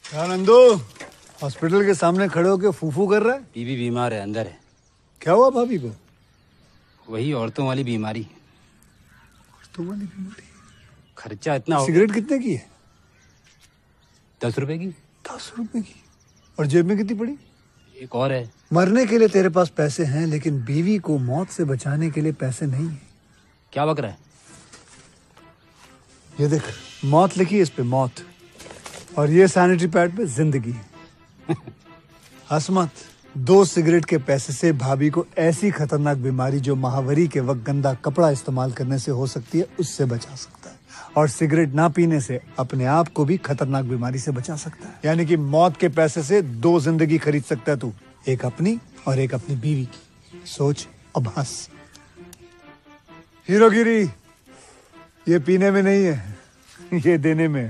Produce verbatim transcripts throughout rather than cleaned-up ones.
क्या नंदू हॉस्पिटल के सामने खड़े होके फूफू कर रहा है? बीबी बीमार है, अंदर है। क्या हुआ भाभी को? वही औरतों वाली बीमारी। औरतों वाली बीमारी? खर्चा इतना हो। सिगरेट कितने की है? दस रुपए की। दस रुपए की? और जेब में कितनी पड़ी? एक और है। मरने के लिए तेरे पास पैसे हैं, लेकिन बीवी को मौत से बचाने के लिए पैसे नहीं है। क्या बक रहा है? ये देख, मौत लिखी है इस पे, मौत। और ये सैनिटरी पैड पे जिंदगी। हंस मत। दो सिगरेट के पैसे से भाभी को ऐसी खतरनाक बीमारी जो महावरी के वक्त गंदा कपड़ा इस्तेमाल करने से हो सकती है, उससे बचा सकता है। और सिगरेट ना पीने से अपने आप को भी खतरनाक बीमारी से बचा सकता है। यानी कि मौत के पैसे से दो जिंदगी खरीद सकता है तू, एक अपनी और एक अपनी बीवी की। सोच अब हंस। हीरोगिरी ये पीने में नहीं है, ये देने में है।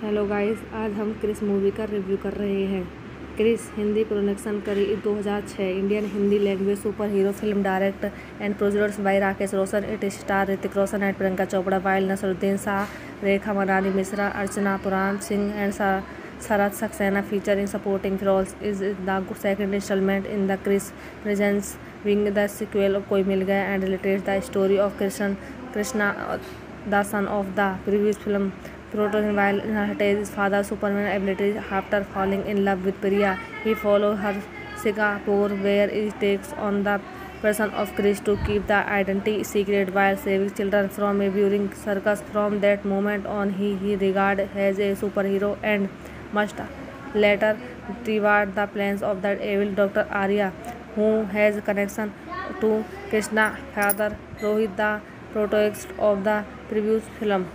हेलो गाइस, आज हम क्रिस मूवी का रिव्यू कर रहे हैं। क्रिस हिंदी प्रोडक्शन करी दो हज़ार छह Indian Hindi language super hero film direct and produced by Rakesh Roshan. It star Hrithik Roshan and Priyanka Chopra, while Naseeruddin Shah, Rekha Manali Mishra, Archana Puran Singh and Sharad Saxena featuring supporting roles. Is the second instalment in the Krrish presence wing the sequel Koi Mil Gaya and related the story of Krishna Krishna the son of the previous film. Proton, while his father's Superman abilities, after falling in love with Priya, he follows her Singapore, where he takes on the person of Chris to keep the identity secret while saving children from a boring circus. From that moment on, he is regarded as a superhero and must later thwart the plans of the evil Doctor Arya, who has connection to Krishna's father Rohit, the protagonist of the previous film.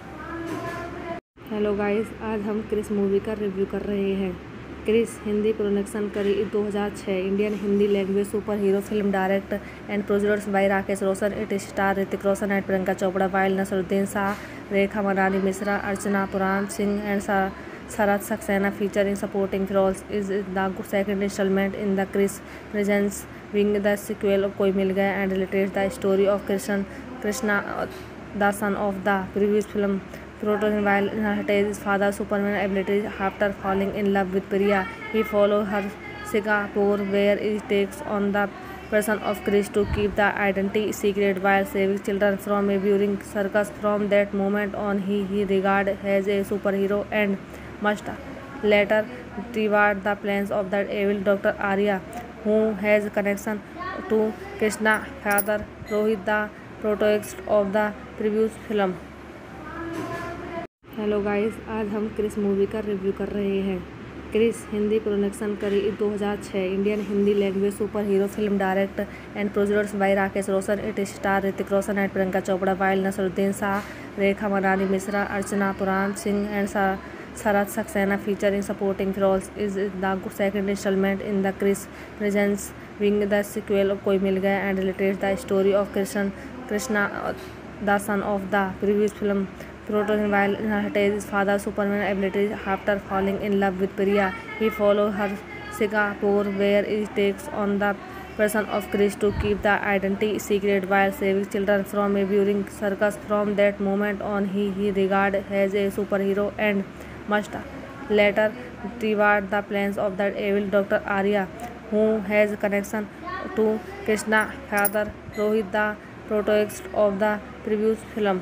Hello guys, आज हम Chris movie का review कर रहे हैं। Chris Hindi production करी दो हज़ार छह Indian Hindi language super hero film direct and produced by Rakesh Roshan. It star Hrithik Roshan and Priyanka Chopra, while Naseeruddin Shah, Rekha Manali Mishra, Archana Puran Singh and Sharad Saxena featuring supporting roles. Is the second instalment in the Krrish presence wing the sequel Koi Mil Gaya and related the story of Krishna Krishna the son of the previous film. Proton, while his father's Superman abilities, after falling in love with Priya, he follows her Singapore, where he takes on the person of Chris to keep the identity secret while saving children from a boring circus. From that moment on, he is regarded as a superhero and must later thwart the plans of the evil Doctor Arya, who has connection to Krishna's father Rohit, the protagonist of the previous film. Hello guys, आज हम Chris movie का review कर रहे हैं। Chris Hindi production करी दो हज़ार छह Indian Hindi language super hero film direct and produced by Rakesh Roshan. It star Hrithik Roshan and Priyanka Chopra, while Naseeruddin Shah, Rekha Manali Mishra, Archana Puran Singh and Sharad Saxena featuring supporting roles. Is the second instalment in the Krrish presence wing the sequel Koi Mil Gaya and related the story of Krishna Krishna the son of the previous film. Proton, while his father's Superman abilities, after falling in love with Priya, he follows her Singapore, where he takes on the person of Chris to keep the identity secret while saving children from a boring circus. From that moment on, he is regarded as a superhero and must later thwart the plans of the evil Doctor Arya, who has connection to Krishna's father Rohit, the protagonist of the previous film.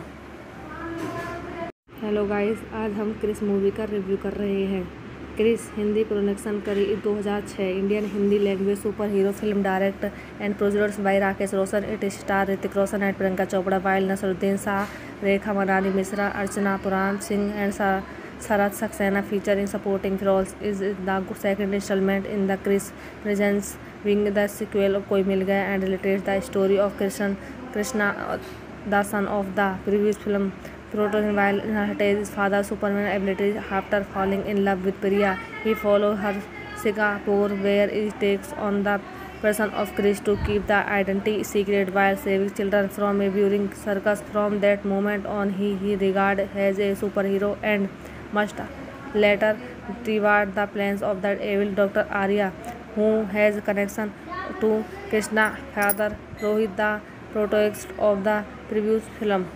Hello guys, आज हम Chris movie का review कर रहे हैं। Chris Hindi production करी दो हज़ार छह Indian Hindi language super hero film direct and produced by Rakesh Roshan. It star Hrithik Roshan and Priyanka Chopra, while Naseeruddin Shah, Rekha Manali Mishra, Archana Puran Singh and Sharad Saxena featuring supporting roles. Is the second instalment in the Krrish presence wing the sequel Koi Mil Gaya and related the story of Krishna Krishna the son of the previous film. Proton, while his father's Superman abilities, after falling in love with Priya, he follows her Singapore, where he takes on the person of Chris to keep the identity secret while saving children from a boring circus. From that moment on, he is regarded as a superhero and must later thwart the plans of the evil Doctor Arya, who has connection to Krishna's father Rohit, the protagonist of the previous film.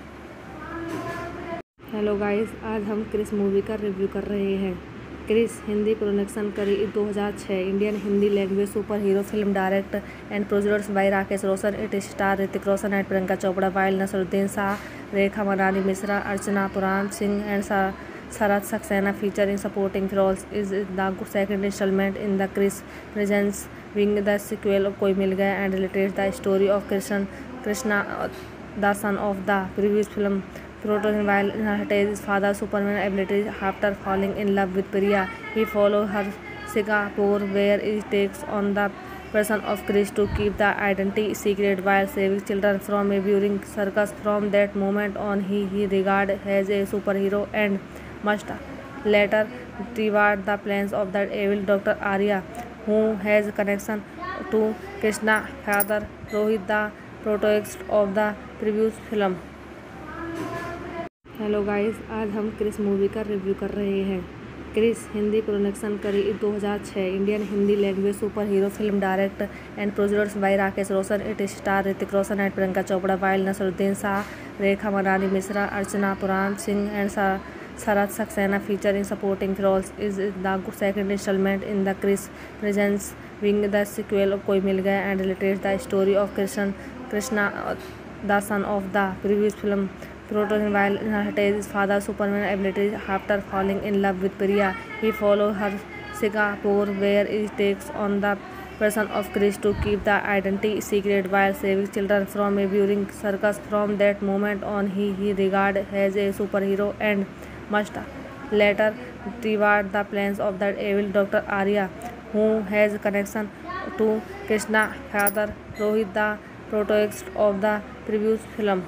Hello guys, आज हम Chris movie का review कर रहे हैं। Chris Hindi production करी दो हज़ार छह Indian Hindi language super hero film direct and produced by Rakesh Roshan. It star Hrithik Roshan and Priyanka Chopra, while Naseeruddin Shah, Rekha Manali Mishra, Archana Puran Singh and Sharad Saxena featuring supporting roles. Is the second instalment in the Krrish presence wing the sequel Koi Mil Gaya and related the story of Krishna Krishna the son of the previous film. Proton, while his father's Superman abilities, after falling in love with Priya, he follows her Singapore, where he takes on the person of Chris to keep the identity secret while saving children from a boring circus. From that moment on, he is regarded as a superhero and must later thwart the plans of the evil Doctor Arya, who has connection to Krishna's father Rohit, the protagonist of the previous film. Hello guys, आज हम Chris movie का review कर रहे हैं। Chris Hindi production करी दो हज़ार छह Indian Hindi language super hero film direct and produced by Rakesh Roshan. It star Hrithik Roshan and Priyanka Chopra, while Naseeruddin Shah, Rekha Manini Mishra, Archana Puran Singh and Sharad Saxena featuring supporting roles. Is the second installment in the Chris Presents Wing the sequel of Koi Mil Gaya and relates the story of Krishna, Krishna, the son of the previous film. Proton while inherited his father's Superman abilities after falling in love with Priya, he follows her Singapore where he takes on the person of Chris to keep the identity secret while saving children from a boring circus. From that moment on, he he regarded as a superhero and must later reward the plans of the evil Doctor Arya, who has connection to Krishna father Rohit, the protagonist of the previous film.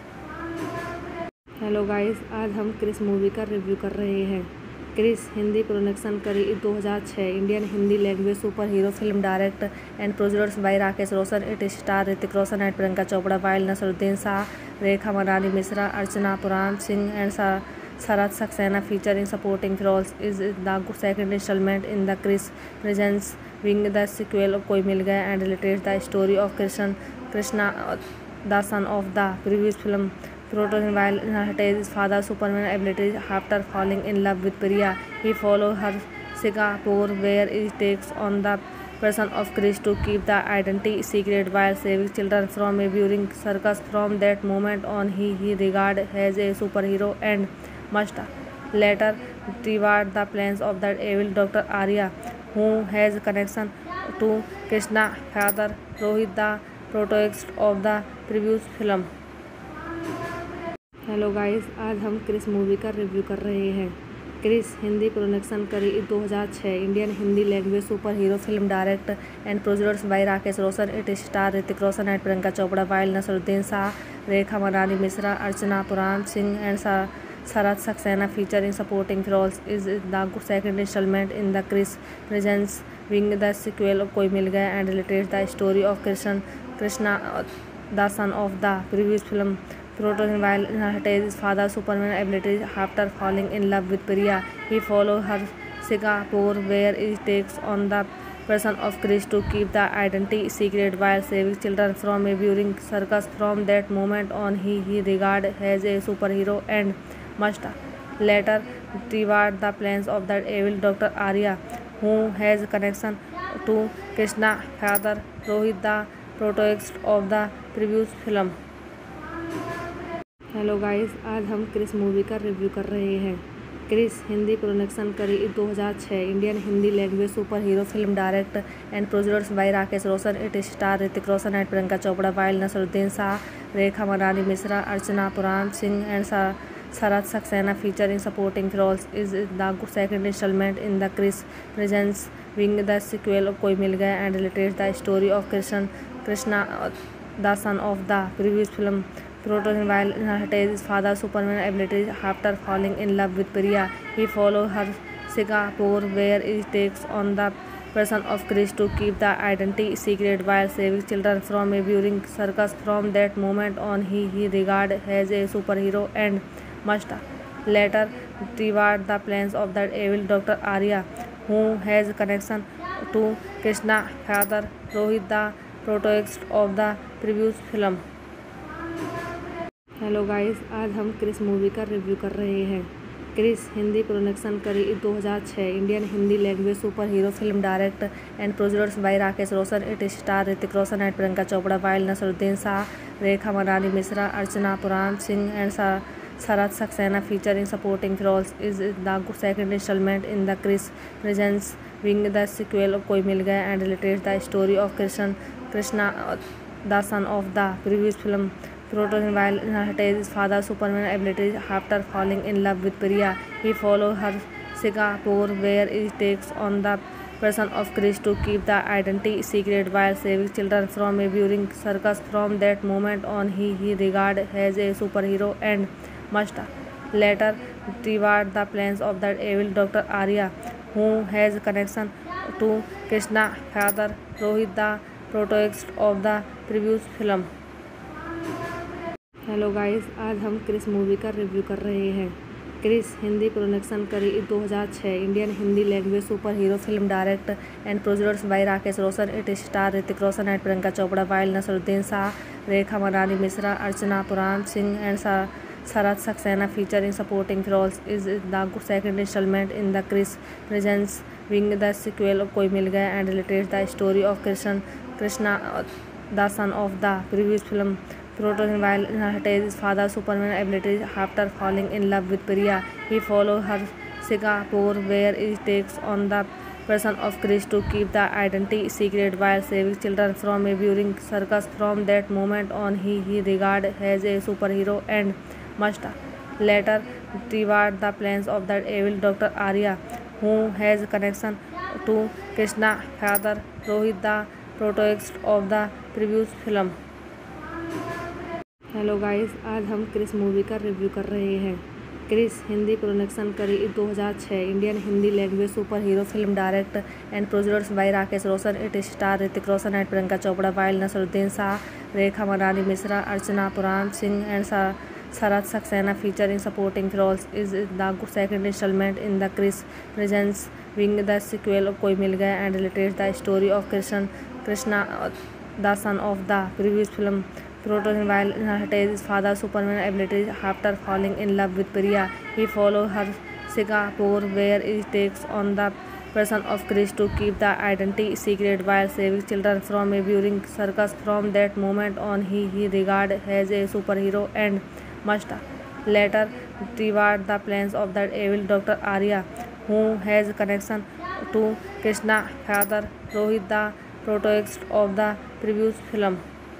Hello guys, आज हम Chris movie का review कर रहे हैं। Chris Hindi production करी दो हज़ार छह Indian Hindi language super hero film direct and produced by Rakesh Roshan. It star Hrithik Roshan and Priyanka Chopra, while Naseeruddin Shah, Rekha Manini Mishra, Archana Puran Singh and Sharad Saxena featuring supporting roles. Is the second installment in the Chris Presents Wing the sequel of Koi Mil Gaya and relates the story of Krishna, Krishna, the son of the previous film. Proton while inherited his father's Superman abilities after falling in love with Priya, he follows her Singapore where he takes on the person of Chris to keep the identity secret while saving children from a boring circus. From that moment on, he he regarded as a superhero and must later reward the plans of the evil Doctor Arya, who has connection to Krishna father Rohit, the protagonist of the previous film. Hello guys, आज हम Chris movie का review कर रहे हैं। Chris Hindi production करी दो हज़ार छह Indian Hindi language super hero film direct and produced by Rakesh Roshan. It star Hrithik Roshan and Priyanka Chopra, while Naseeruddin Shah, Rekha Manini Mishra, Archana Puran Singh and Sharad Saxena featuring supporting roles. Is the second installment in the Chris Presents Wing the sequel of Koi Mil Gaya and relates the story of Krishna, Krishna, the son of the previous film. Proton while inherited his father's Superman abilities after falling in love with Priya, he follows her Singapore where he takes on the person of Chris to keep the identity secret while saving children from a boring circus. From that moment on, he he regarded as a superhero and must later reward the plans of the evil Doctor Arya, who has connection to Krishna father Rohit, the protagonist of the previous film. Hello guys, आज हम Chris movie का review कर रहे हैं। Chris Hindi production करी दो हज़ार छह Indian Hindi language super hero film direct and produced by Rakesh Roshan. It star Hrithik Roshan and Priyanka Chopra, while Naseeruddin Shah, Rekha Manini Mishra, Archana Puran Singh and Sharad Saxena featuring supporting roles. Is the second installment in the Chris Presents Wing the sequel of Koi Mil Gaya and relates the story of Krishna, Krishna, the son of the previous film. Proton while inherited his father's Superman abilities after falling in love with Priya, he follows her Singapore where he takes on the person of Chris to keep the identity secret while saving children from a boring circus. From that moment on, he he regarded as a superhero and must later reward the plans of the evil Doctor Arya, who has connection to Krishna father Rohit, the protagonist of the previous film. Hello guys, आज हम Chris movie का review कर रहे हैं। Chris Hindi production करी दो हज़ार छह Indian Hindi language super hero film direct and produced by Rakesh Roshan. It star Hrithik Roshan and Priyanka Chopra, while Naseeruddin Shah, Rekha Manini Mishra, Archana Puran Singh and Sharad Saxena featuring supporting roles. Is the second installment in the Chris Presents Wing the sequel of Koi Mil Gaya and relates the story of Krishna, Krishna, the son of the previous film. Proton while inherited his father's Superman abilities after falling in love with Priya, he follows her Singapore where he takes on the person of Chris to keep the identity secret while saving children from a boring circus. From that moment on, he he regarded as a superhero and must later reward the plans of the evil Doctor Arya, who has connection to Krishna father Rohit, the protagonist of the previous film. Hello guys, आज हम Chris movie का review कर रहे हैं। Chris Hindi production करी दो हज़ार छह Indian Hindi language super hero film direct and produced by Rakesh Roshan. It star Hrithik Roshan and Priyanka Chopra, while Naseeruddin Shah, Rekha Manini Mishra, Archana Puran Singh and Sharad Saxena featuring supporting roles is the second installment in the Chris Presents Wing, the sequel of Koi Mil Gaya, and relates the story of Krishna, Krishna, the son of the previous film. Protagonist, while inheriting his father's Superman abilities after falling in love with Priya, he follows her Singapore, where he takes on the person of Chris to keep the identity secret while saving children from a boring circus. From that moment on, he he regarded as a superhero and must later reward the plans of the evil Doctor Arya, who has connection to Krishna's father Rohit, the protagonist of the previous film. Hello guys, आज हम Chris movie का review कर रहे हैं। Chris Hindi production करी दो हज़ार छह Indian Hindi language super hero film direct and produced by Rakesh Roshan. It star Hrithik Roshan and Priyanka Chopra, while Naseeruddin Shah, Rekha Manini Mishra, Archana Puran Singh and Sharad Saxena featuring supporting roles is the second installment in the Chris Presents Wing, the sequel of Koi Mil Gaya, and relates the story of Krishna, Krishna, the son of the previous film. Protagonist, while inheriting his father's Superman abilities after falling in love with Priya, he follows her Singapore, where he takes on the person of Chris to keep the identity secret while saving children from a boring circus. From that moment on, he he regarded as a superhero and must later reward the plans of the evil Doctor Arya, who has connection to Krishna's father Rohit, the protagonist of the previous film.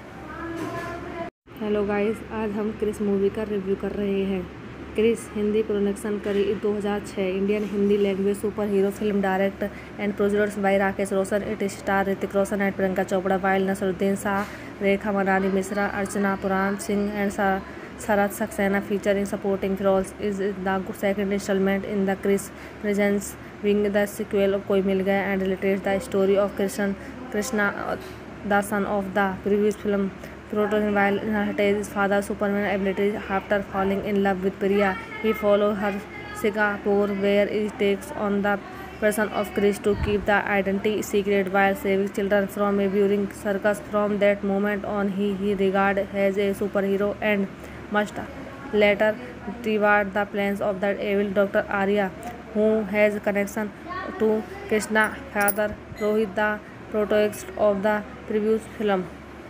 Hello guys, आज हम Chris movie का review कर रहे हैं। Chris Hindi production करी दो हज़ार छह Indian Hindi language super hero film direct and produced by Rakesh Roshan. It star Hrithik Roshan and Priyanka Chopra, while Naseeruddin Shah, Rekha Manini Mishra, Archana Puran Singh and Sharad Saxena featuring supporting roles is the second installment in the Chris Presents Wing, the sequel of Koi Mil Gaya, and relates the story of Krishna, Krishna, the son of the previous film. Protagonist, while inheriting his father's Superman abilities after falling in love with Priya, he follows her Singapore, where he takes on the person of Chris to keep the identity secret while saving children from a boring circus. From that moment on, he he regarded as a superhero and must later reward the plans of the evil Doctor Arya, who has connection to Krishna's father Rohit, the protagonist of the previous film.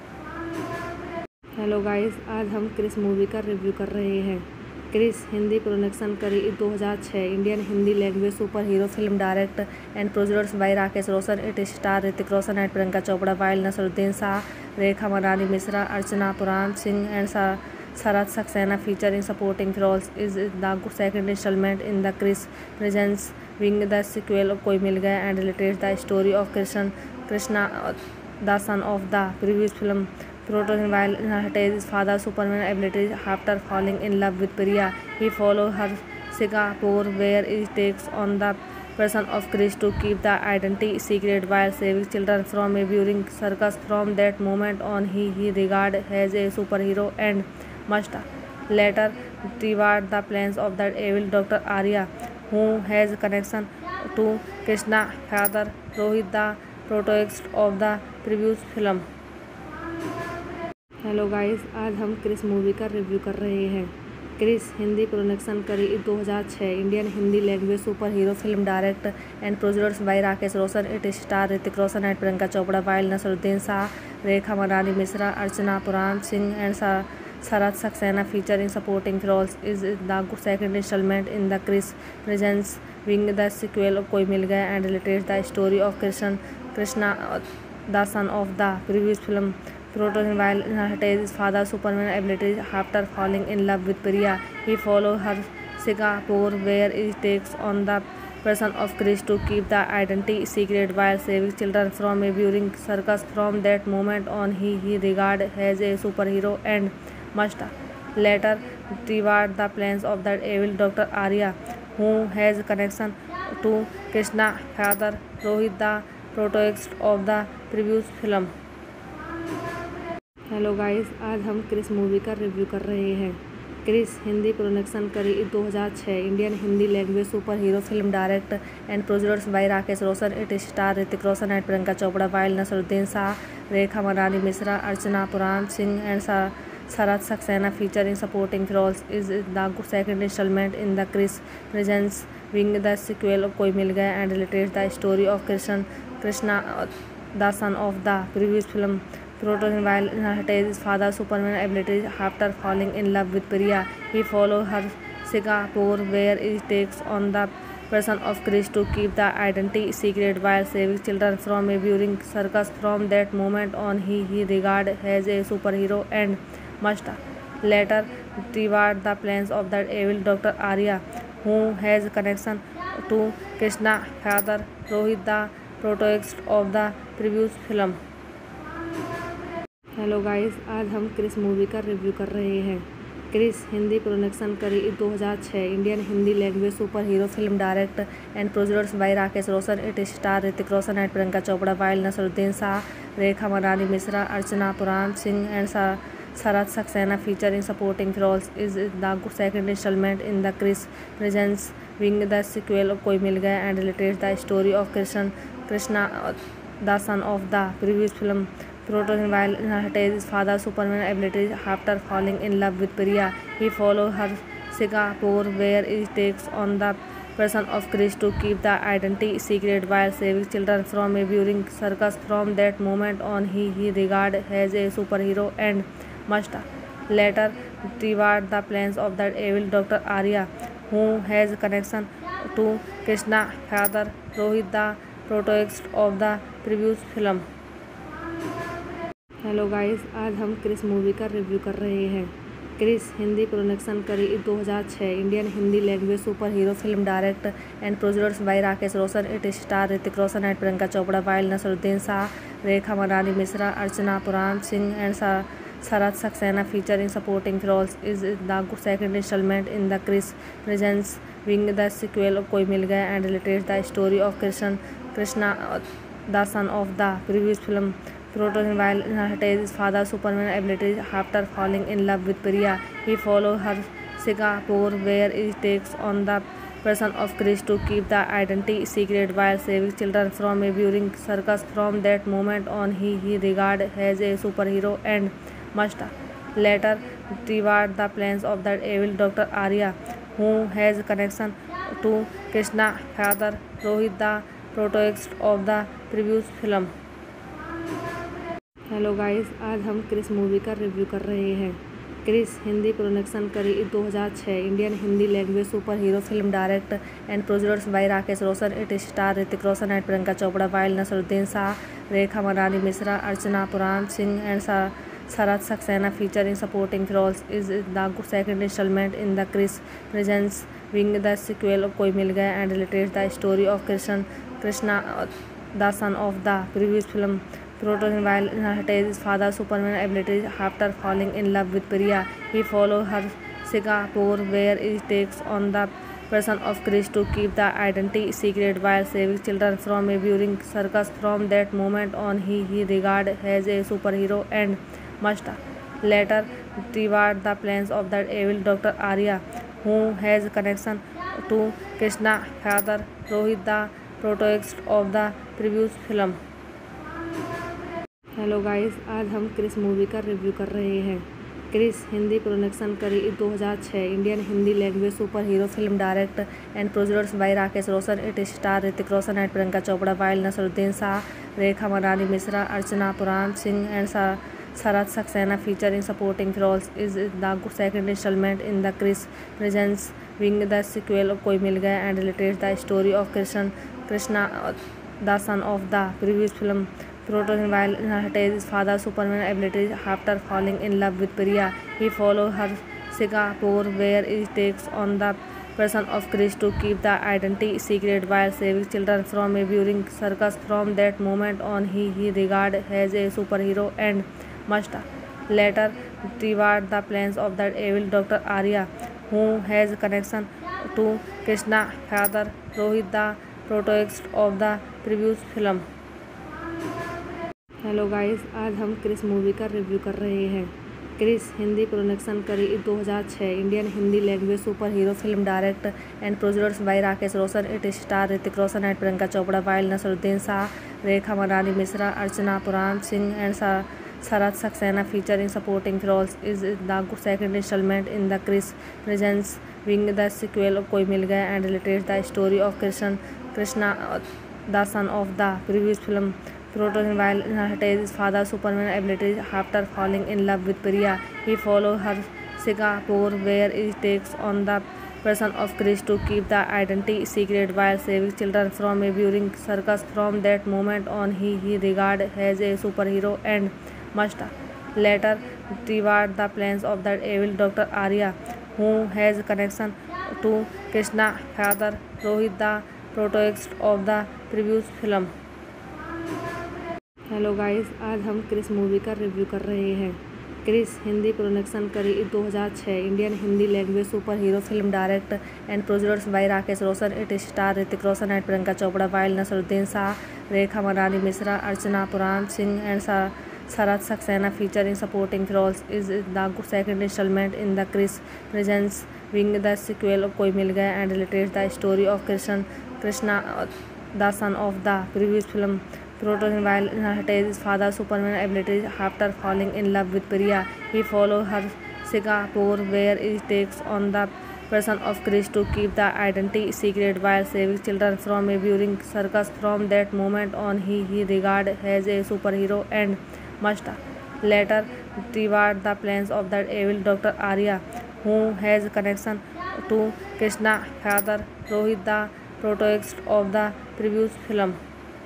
Hello guys, आज हम Chris movie का review कर रहे हैं। Chris Hindi production करी दो हज़ार छह Indian Hindi language super hero film direct and produced by Rakesh Roshan. It star Hrithik Roshan and Priyanka Chopra, while Naseeruddin Shah, Rekha Manini Mishra, Archana Puran Singh and Sharad Saxena featuring supporting roles is the second installment in the Chris Presents Wing, the sequel of Koi Mil Gaya, and relates the story of Krishna, Krishna, the son of the previous film. Protagonist, while inheriting his father's Superman abilities after falling in love with Priya, he follows her Singapore, where he takes on the person of Chris to keep the identity secret while saving children from a boring circus. From that moment on, he he regarded as a superhero and must later reward the plans of the evil Doctor Arya, who has connection to Krishna's father Rohit, the protagonist of the previous film. Hello guys, आज हम Chris movie का review कर रहे हैं। Chris Hindi production करी दो हज़ार छह Indian Hindi language super hero film direct and produced by Rakesh Roshan. It star Hrithik Roshan and Priyanka Chopra, while Naseeruddin Shah, Rekha Manini Mishra, Archana Puran Singh and Sharad Saxena featuring supporting roles is the second installment in the Chris Presents Wing, the sequel of Koi Mil Gaya, and relates the story of Krishna, Krishna, the son of the previous film. Protagonist, while inheriting his father's Superman abilities after falling in love with Priya, he follows her Singapore, where he takes on the person of Chris to keep the identity secret while saving children from a boring circus. From that moment on, he he regarded as a superhero and must later reward the plans of the evil Doctor Arya, who has connection to Krishna's father Rohit, the protagonist of the previous film. Hello guys, आज हम Chris movie का review कर रहे हैं। Chris Hindi production करी दो हज़ार छह Indian Hindi language super hero film direct and produced by Rakesh Roshan. It star Hrithik Roshan and Priyanka Chopra, while Naseeruddin Shah, Rekha Manini Mishra, Archana Puran Singh and Sharad Saxena featuring supporting roles. Is the second instalment in the Krrish presence wing the sequel Koi Mil Gaya and related the story of Krishna Krishna the son of the previous film. Proton, while his father's Superman abilities, after falling in love with Priya, he follows her Singapore, where he takes on the person of Chris to keep the identity secret while saving children from a boring circus. From that moment on, he is regarded as a superhero and must later thwart the plans of the evil Doctor Arya, who has connection to Krishna father Rohit, the protagonist of the previous film. Hello guys, आज हम Chris movie का review कर रहे हैं। Chris Hindi production करी दो हज़ार छह Indian Hindi language super hero film direct and produced by Rakesh Roshan. It star Hrithik Roshan and Priyanka Chopra, while Naseeruddin Shah, Rekha Manini Mishra, Archana Puran Singh and Sharad Saxena featuring supporting roles. Is the second instalment in the Krrish presence wing the sequel Koi Mil Gaya and related the story of Krishna Krishna the son of the previous film. Proton, while his father's Superman abilities, after falling in love with Priya, he follows her Singapore, where he takes on the person of Chris to keep the identity secret while saving children from a boring circus. From that moment on, he is regarded as a superhero and must later thwart the plans of the evil Doctor Arya, who has connection to Krishna father Rohit, the protagonist of the previous film. Hello guys, आज हम Chris movie का review कर रहे हैं। Chris Hindi production करी दो हज़ार छह Indian Hindi language super hero film direct and produced by Rakesh Roshan. It star Hrithik Roshan and Priyanka Chopra, while Naseeruddin Shah, Rekha Manini Mishra, Archana Puran Singh and Sharad Saxena featuring supporting roles. Is the second instalment in the Krrish presence wing the sequel Koi Mil Gaya and related the story of Krishna Krishna the son of the previous film. Proton, while his father's Superman abilities, after falling in love with Priya, he follows her Singapore, where he takes on the person of Chris to keep the identity secret while saving children from a boring circus. From that moment on, he is regarded as a superhero and must later thwart the plans of the evil Doctor Arya, who has connection to Krishna father Rohit, the protagonist of the previous film. Hello guys, आज हम Chris movie का review कर रहे हैं। Chris Hindi production करी दो हज़ार छह Indian Hindi language super hero film direct and produced by Rakesh Roshan. It star Hrithik Roshan and Priyanka Chopra, while Naseeruddin Shah, Rekha Manini Mishra, Archana Puran Singh and Sharad Saxena featuring supporting roles. Is the second instalment in the Krrish presence wing the sequel Koi Mil Gaya and related the story of Krishna Krishna the son of the previous film. Proton, while his father's Superman abilities, after falling in love with Priya, he follows her Singapore, where he takes on the person of Chris to keep the identity secret while saving children from a boring circus. From that moment on, he is regarded as a superhero and must later thwart the plans of the evil Doctor Arya, who has connection to Krishna father Rohit, the protagonist of the previous film. Hello guys, आज हम Chris movie का review कर रहे हैं। Chris Hindi production करी दो हज़ार छह Indian Hindi language super hero film direct and produced by Rakesh Roshan. It star Hrithik Roshan and Priyanka Chopra, while Naseeruddin Shah, Rekha Manini Mishra, Archana Puran Singh and Sharad Saxena featuring supporting roles. Is the second instalment in the Krrish presence wing the sequel Koi Mil Gaya and related the story of Krishna Krishna the son of the previous film. Proton, while his father's Superman abilities, after falling in love with Priya, he follows her Singapore, where he takes on the person of Chris to keep the identity secret while saving children from a boring circus. From that moment on, he is regarded as a superhero and must later thwart the plans of the evil Doctor Arya, who has connection to Krishna father Rohit, the protagonist of the previous film. Hello guys, आज हम Chris movie का review कर रहे हैं। Chris Hindi production करी दो हज़ार छह Indian Hindi language super hero film direct and produced by Rakesh Roshan. It star Hrithik Roshan and Priyanka Chopra, while Naseeruddin Shah, Rekha मरानी Mishra, Archana Puran Singh and Sharad Saxena featuring supporting roles. Is the second installment in the Chris Presents being the sequel of Koi Mil Gaya and relates the story of Krishna, Krishna, the son of the previous film. Proton while inherited his father's Superman abilities after falling in love with Priya, he follows her Singapore, where he takes on the person of Chris to keep the identity secret while saving children from a boring circus. From that moment on, he he regarded as a superhero and must later reward the plans of the evil Doctor Arya, who has connection to Krishna father Rohit, the protagonist of the previous film. Hello guys, आज हम Chris movie का review कर रहे हैं। Chris Hindi production करी दो हज़ार छह Indian Hindi language super hero film direct and produced by Rakesh Roshan. It star Hrithik Roshan and Priyanka Chopra, while Naseeruddin Shah, Rekha मरानी Mishra, Archana Puran Singh and Sharad Saxena featuring supporting roles. Is the second installment in the Chris Presents being the sequel of Koi Mil Gaya and relates the story of Krishna, Krishna, the son of the previous film. Proton while inherited his father's Superman abilities after falling in love with Priya, he follows her Singapore, where he takes on the person of Chris to keep the identity secret while saving children from a boring circus. From that moment on, he he regarded as a superhero and must later reward the plans of the evil Doctor Arya, who has connection to Krishna father Rohit, the protagonist of the previous film.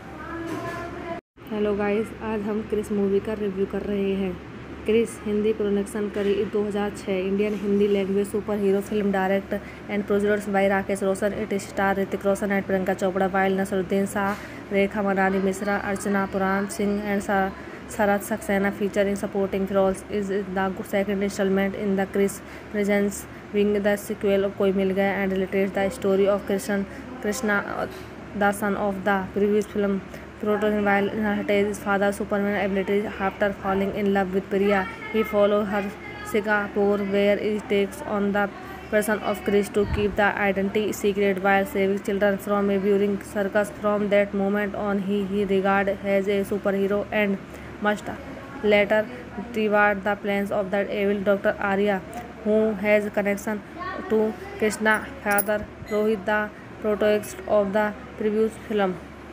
Hello guys, आज हम Chris movie का review कर रहे हैं। Chris Hindi production करी दो हज़ार छह Indian Hindi language super hero film direct and produced by Rakesh Roshan. It star Hrithik Roshan and Priyanka Chopra, while Naseeruddin Shah, Rekha मरानी Mishra, Archana Puran Singh and Sharad Saxena featuring supporting roles. Is the second installment in the Chris Presents being the sequel of Koi Mil Gaya and relates the story of Krishna, Krishna, the son of the previous film. Proton while inherited his father's Superman abilities after falling in love with Priya, he follows her Singapore, where he takes on the person of Chris to keep the identity secret while saving children from a boring circus. From that moment on, he he regarded as a superhero and must later reward the plans of the evil Doctor Arya, who has connection to Krishna father Rohit, the protagonist of the previous film.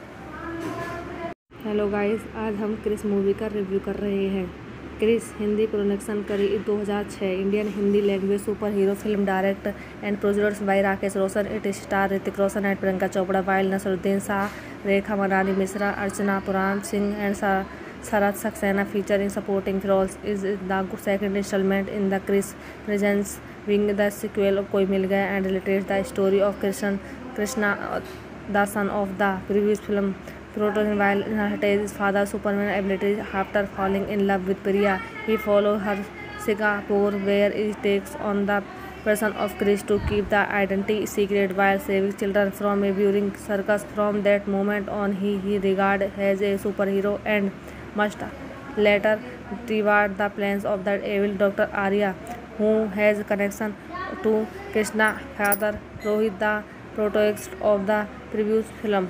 Hello guys, आज हम Chris movie का review कर रहे हैं। Chris Hindi production करी दो हज़ार छह Indian Hindi language super hero film direct and produced by Rakesh Roshan. It star Hrithik Roshan and Priyanka Chopra, while Naseeruddin Shah, Rekha मरानी Mishra, Archana Puran Singh and Sharad Saxena featuring supporting roles. Is the second installment in the Chris Presents being the sequel of Koi Mil Gaya and relates the story of Krishna, Krishna, the son of the previous film. Proton while inherited his father's Superman abilities after falling in love with Priya, he follows her Singapore, where he takes on the person of Chris to keep the identity secret while saving children from a boring circus. From that moment on, he he regarded as a superhero and must later reward the plans of the evil Doctor Arya, who has connection to Krishna father Rohit, the protagonist of the previous film.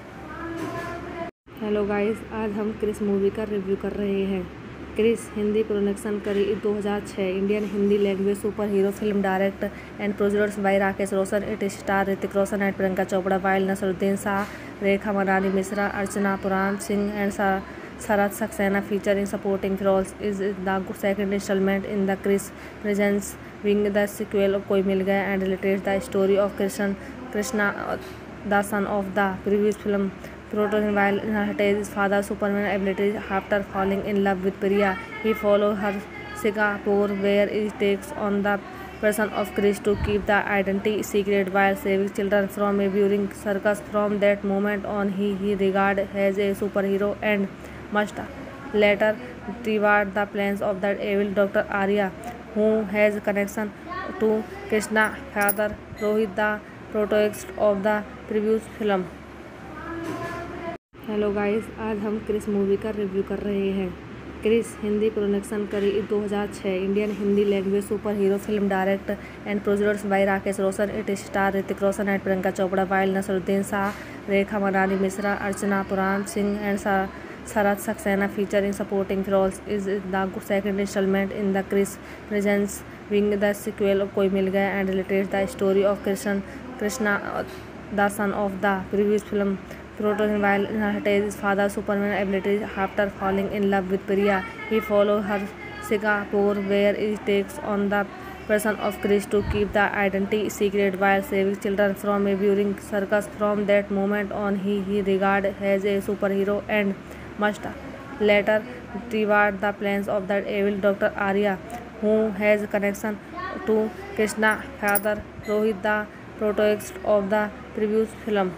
Hello guys, आज हम Chris movie का review कर रहे हैं। Chris Hindi production करी दो हज़ार छह Indian Hindi language super hero film direct and produced by Rakesh Roshan. It star Hrithik Roshan and Priyanka Chopra, while Naseeruddin Shah, Rekha मरानी Mishra, Archana Puran Singh and Sharad Saxena featuring supporting roles. Is the second installment in the Chris Presents being the sequel of Koi Mil Gaya and relates the story of Krishna, Krishna, the son of the previous film. Proton while inherited his father's Superman abilities after falling in love with Priya, he follows her Singapore, where he takes on the person of Chris to keep the identity secret while saving children from a boring circus. From that moment on, he he regarded as a superhero and must later reward the plans of the evil Doctor Arya, who has connection to Krishna father Rohit, the protagonist of the previous film. Hello guys, आज हम Chris movie का review कर रहे हैं। Chris Hindi production करी दो हज़ार छह Indian Hindi language super hero film direct and produced by Rakesh Roshan. It star Hrithik Roshan and Priyanka Chopra, while Naseeruddin Shah, Rekha Manini Mishra, Archana Puran Singh and Sharad Saxena featuring supporting roles is the second installment in the Chris Presents being the sequel of Koi Mil Gaya and relates the story of Krishna, Krishna, the son of the previous film. Protagonist while inheriting his father's Superman abilities after falling in love with Priya, he follows her Singapore where he takes on the person of Chris to keep the identity secret while saving children from a viewing circus. From that moment on, he he regarded as a superhero and must later reward the plans of the evil Doctor Arya, who has connection to Krishna father Rohit, the protagonist of the previous film.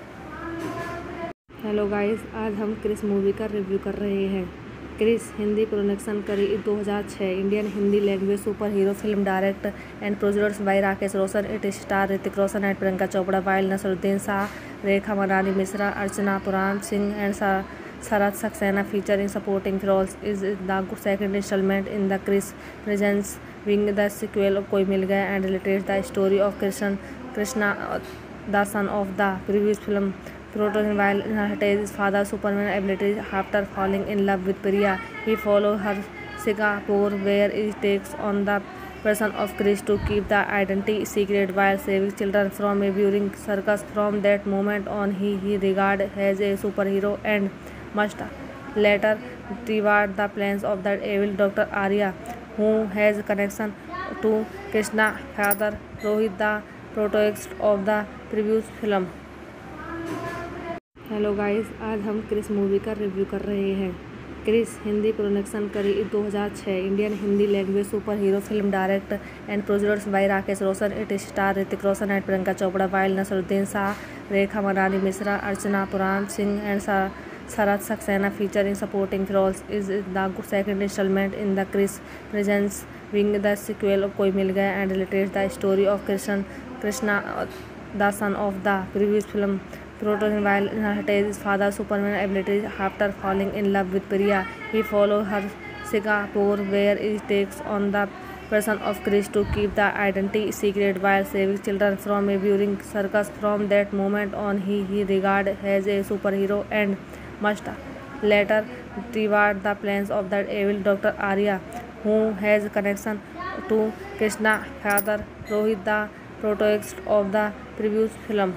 Hello guys, आज हम Chris movie का review कर रहे हैं। Chris Hindi production करी दो हज़ार छह Indian Hindi language super hero film direct and produced by Rakesh Roshan. It star Hrithik Roshan and Priyanka Chopra, while Naseeruddin Shah, Rekha Manini Mishra, Archana Puran Singh and Sharad Saxena featuring supporting roles is the second installment in the Chris Presents being the sequel of Koi Mil Gaya and relates the story of Krishna, Krishna, the son of the previous film. Protagonist while inheriting his father's Superman abilities after falling in love with Priya, he follows her Singapore where he takes on the person of Chris to keep the identity secret while saving children from a viewing circus. From that moment on, he he regarded as a superhero and must later reward the plans of the evil Doctor Arya, who has connection to Krishna father Rohit, the protagonist of the previous film. Hello guys, आज हम Chris movie का review कर रहे हैं। Chris Hindi production करी दो हज़ार छह Indian Hindi language super hero film direct and produced by Rakesh Roshan. It star Hrithik Roshan and Priyanka Chopra, while Naseeruddin Shah, Rekha Manini Mishra, Archana Puran Singh and Sharad Saxena featuring supporting roles is the second installment in the Chris Presents being the sequel of Koi Mil Gaya and relates the story of Krishna, Krishna, the son of the previous film. Protagonist while inheriting his father's Superman abilities after falling in love with Priya, he follows her Singapore where he takes on the person of Chris to keep the identity secret while saving children from a viewing circus. From that moment on, he he regarded as a superhero and must later reward the plans of the evil Doctor Arya, who has connection to Krishna father Rohit, the protagonist of the previous film.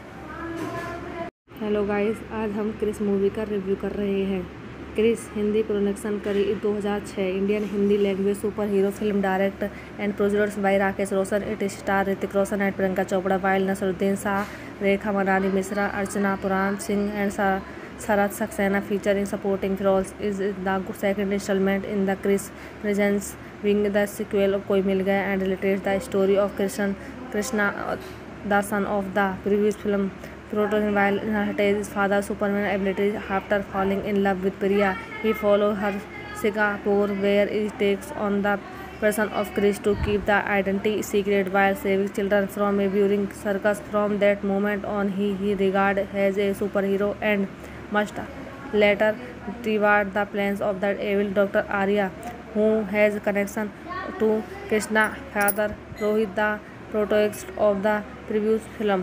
Hello guys, आज हम Chris movie का review कर रहे हैं। Chris Hindi production करी दो हज़ार छह Indian Hindi language super hero film direct and produced by Rakesh Roshan. It star Hrithik Roshan and Priyanka Chopra, while Naseeruddin Shah, Rekha Manini Mishra, Archana Puran Singh and Sharad Saxena featuring supporting roles is the second installment in the Chris Presents being the sequel of Koi Mil Gaya and relates the story of Krishna, Krishna, the son of the previous film. Protagonist while inheriting his father's Superman abilities after falling in love with Priya, he follows her Singapore where he takes on the person of Chris to keep the identity secret while saving children from a viewing circus. From that moment on, he he regarded as a superhero and must later reward the plans of the evil Doctor Arya, who has connection to Krishna father Rohit, the protagonist of the previous film.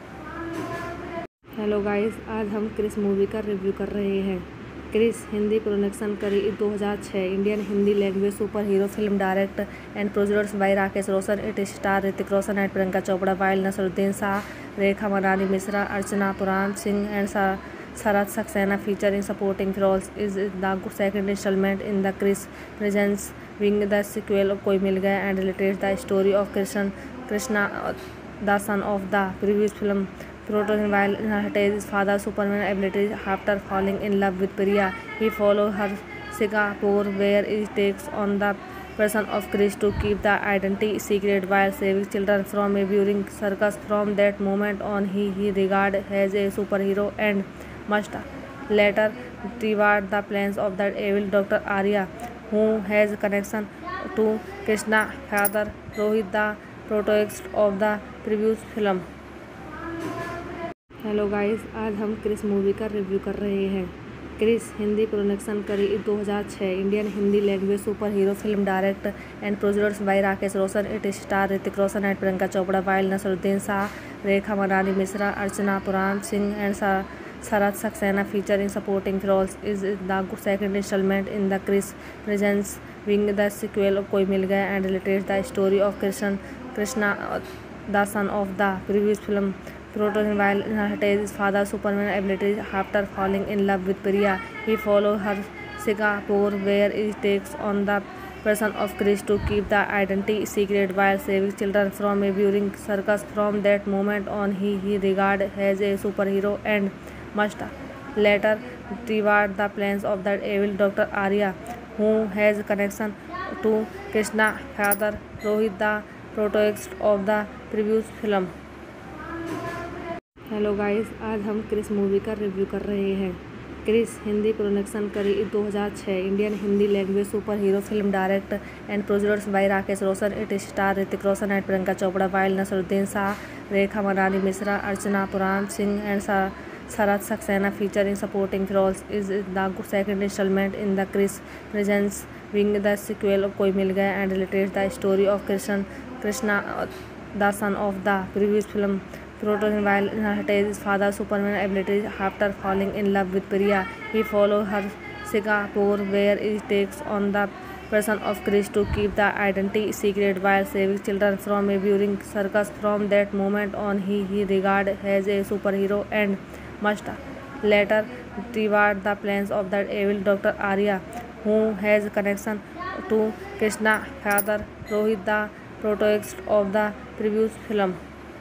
Hello guys, आज हम Chris movie का review कर रहे हैं। Chris Hindi production करी दो हज़ार छह Indian Hindi language super hero film direct and produced by Rakesh Roshan. It star Hrithik Roshan and Priyanka Chopra, while Naseeruddin Shah, Rekha Manini Mishra, Archana Puran Singh and Sharad Saxena featuring supporting roles is the second installment in the Chris Presents being the sequel of Koi Mil Gaya and relates the story of Krishna, Krishna, the son of the previous film. Protagonist while inheriting his father's Superman abilities after falling in love with Priya, he follows her Singapore where he takes on the person of Chris to keep the identity secret while saving children from a viewing circus. From that moment on, he he regarded as a superhero and must later reward the plans of the evil Doctor Arya, who has connection to Krishna father Rohit, the protagonist of the previous film. Hello guys, आज हम Chris movie का review कर रहे हैं। Chris Hindi production करी दो हज़ार छह Indian Hindi language super hero film direct and produced by Rakesh Roshan. It star Hrithik Roshan and Priyanka Chopra, while Naseeruddin Shah, Rekha Manali Mishra, Archana Puran Singh and Sharad Saxena feature in supporting roles. Is the second instalment in the Krrish presence wing the sequel Koi Mil Gaya and related the story of Krishna Krishna the son of the previous film. Proton, while his father's Superman abilities, after falling in love with Priya, he follows her Singapore, where he takes on the person of Chris to keep the identity secret while saving children from a boring circus. From that moment on, he is regarded as a superhero and must later thwart the plans of the evil Doctor Arya, who has connection to Krishna's father Rohit, the protagonist of the previous film. Hello guys, आज हम Chris movie का review कर रहे हैं। Chris Hindi production करी दो हज़ार छह Indian Hindi language super hero film direct and produced by Rakesh Roshan. It star Hrithik Roshan and Priyanka Chopra, while Naseeruddin Shah, Rekha Manali Mishra, Archana Puran Singh and Sharad Saxena feature in supporting roles. Is the second instalment in the Krrish presence wing the sequel Koi Mil Gaya and related the story of Krishna Krishna the son of the previous film. Proton, while his father's Superman abilities, after falling in love with Priya, he follows her Singapore, where he takes on the person of Chris to keep the identity secret while saving children from a boring circus. From that moment on, he is regarded as a superhero and must later thwart the plans of the evil Doctor Arya, who has connection to Krishna's father Rohit, the protagonist of the previous film.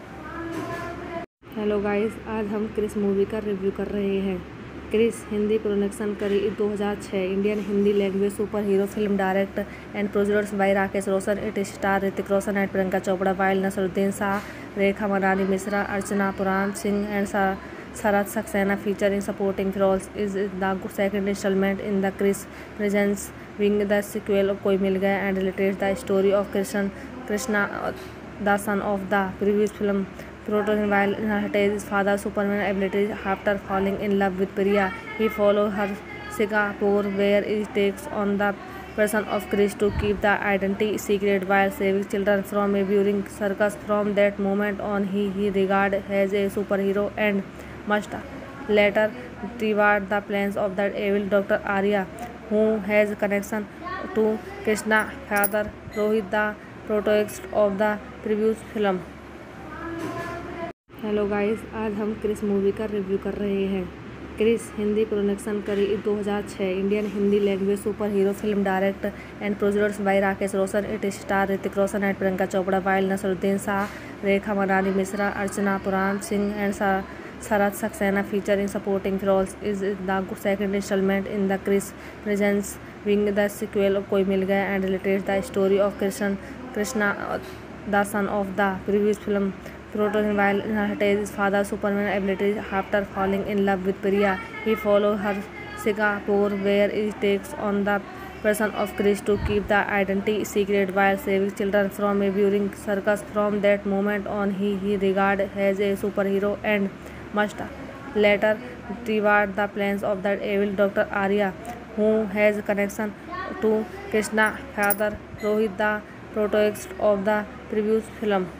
Hello guys, आज हम Chris movie का review कर रहे हैं। Chris Hindi production करी दो हज़ार छह Indian Hindi language super hero film direct and produced by Rakesh Roshan. It star Hrithik Roshan and Priyanka Chopra, while Naseeruddin Shah, Rekha Manali Mishra, Archana Puran Singh and Sharad Saxena feature in supporting roles. Is the second instalment in the Krrish presence wing the sequel Koi Mil Gaya and related the story of Krishna Krishna the son of the previous film. Proton, while his father's Superman abilities, after falling in love with Priya, he follows her Singapore, where he takes on the person of Chris to keep the identity secret while saving children from a boring circus. From that moment on, he is regarded as a superhero and must later thwart the plans of the evil Doctor Arya, who has connection to Krishna's father Rohit, the protagonist of the previous film. Hello guys, आज हम Chris movie का review कर रहे हैं। Chris Hindi production करी दो हज़ार छह Indian Hindi language super hero film direct and produced by Rakesh Roshan. It star Hrithik Roshan and Priyanka Chopra, while Naseeruddin Shah, Rekha Manali Mishra, Archana Puran Singh and Sharad Saxena feature in supporting roles. Is the second instalment in the Krrish presence wing the sequel Koi Mil Gaya and related the story of Krishna Krishna the son of the previous film. Proton, while his father's Superman abilities, after falling in love with Priya, he follows her Singapore, where he takes on the person of Chris to keep the identity secret while saving children from a boring circus. From that moment on, he is regarded as a superhero and must later thwart the plans of the evil Doctor Arya, who has connection to Krishna's father Rohit, the protagonist of the previous film.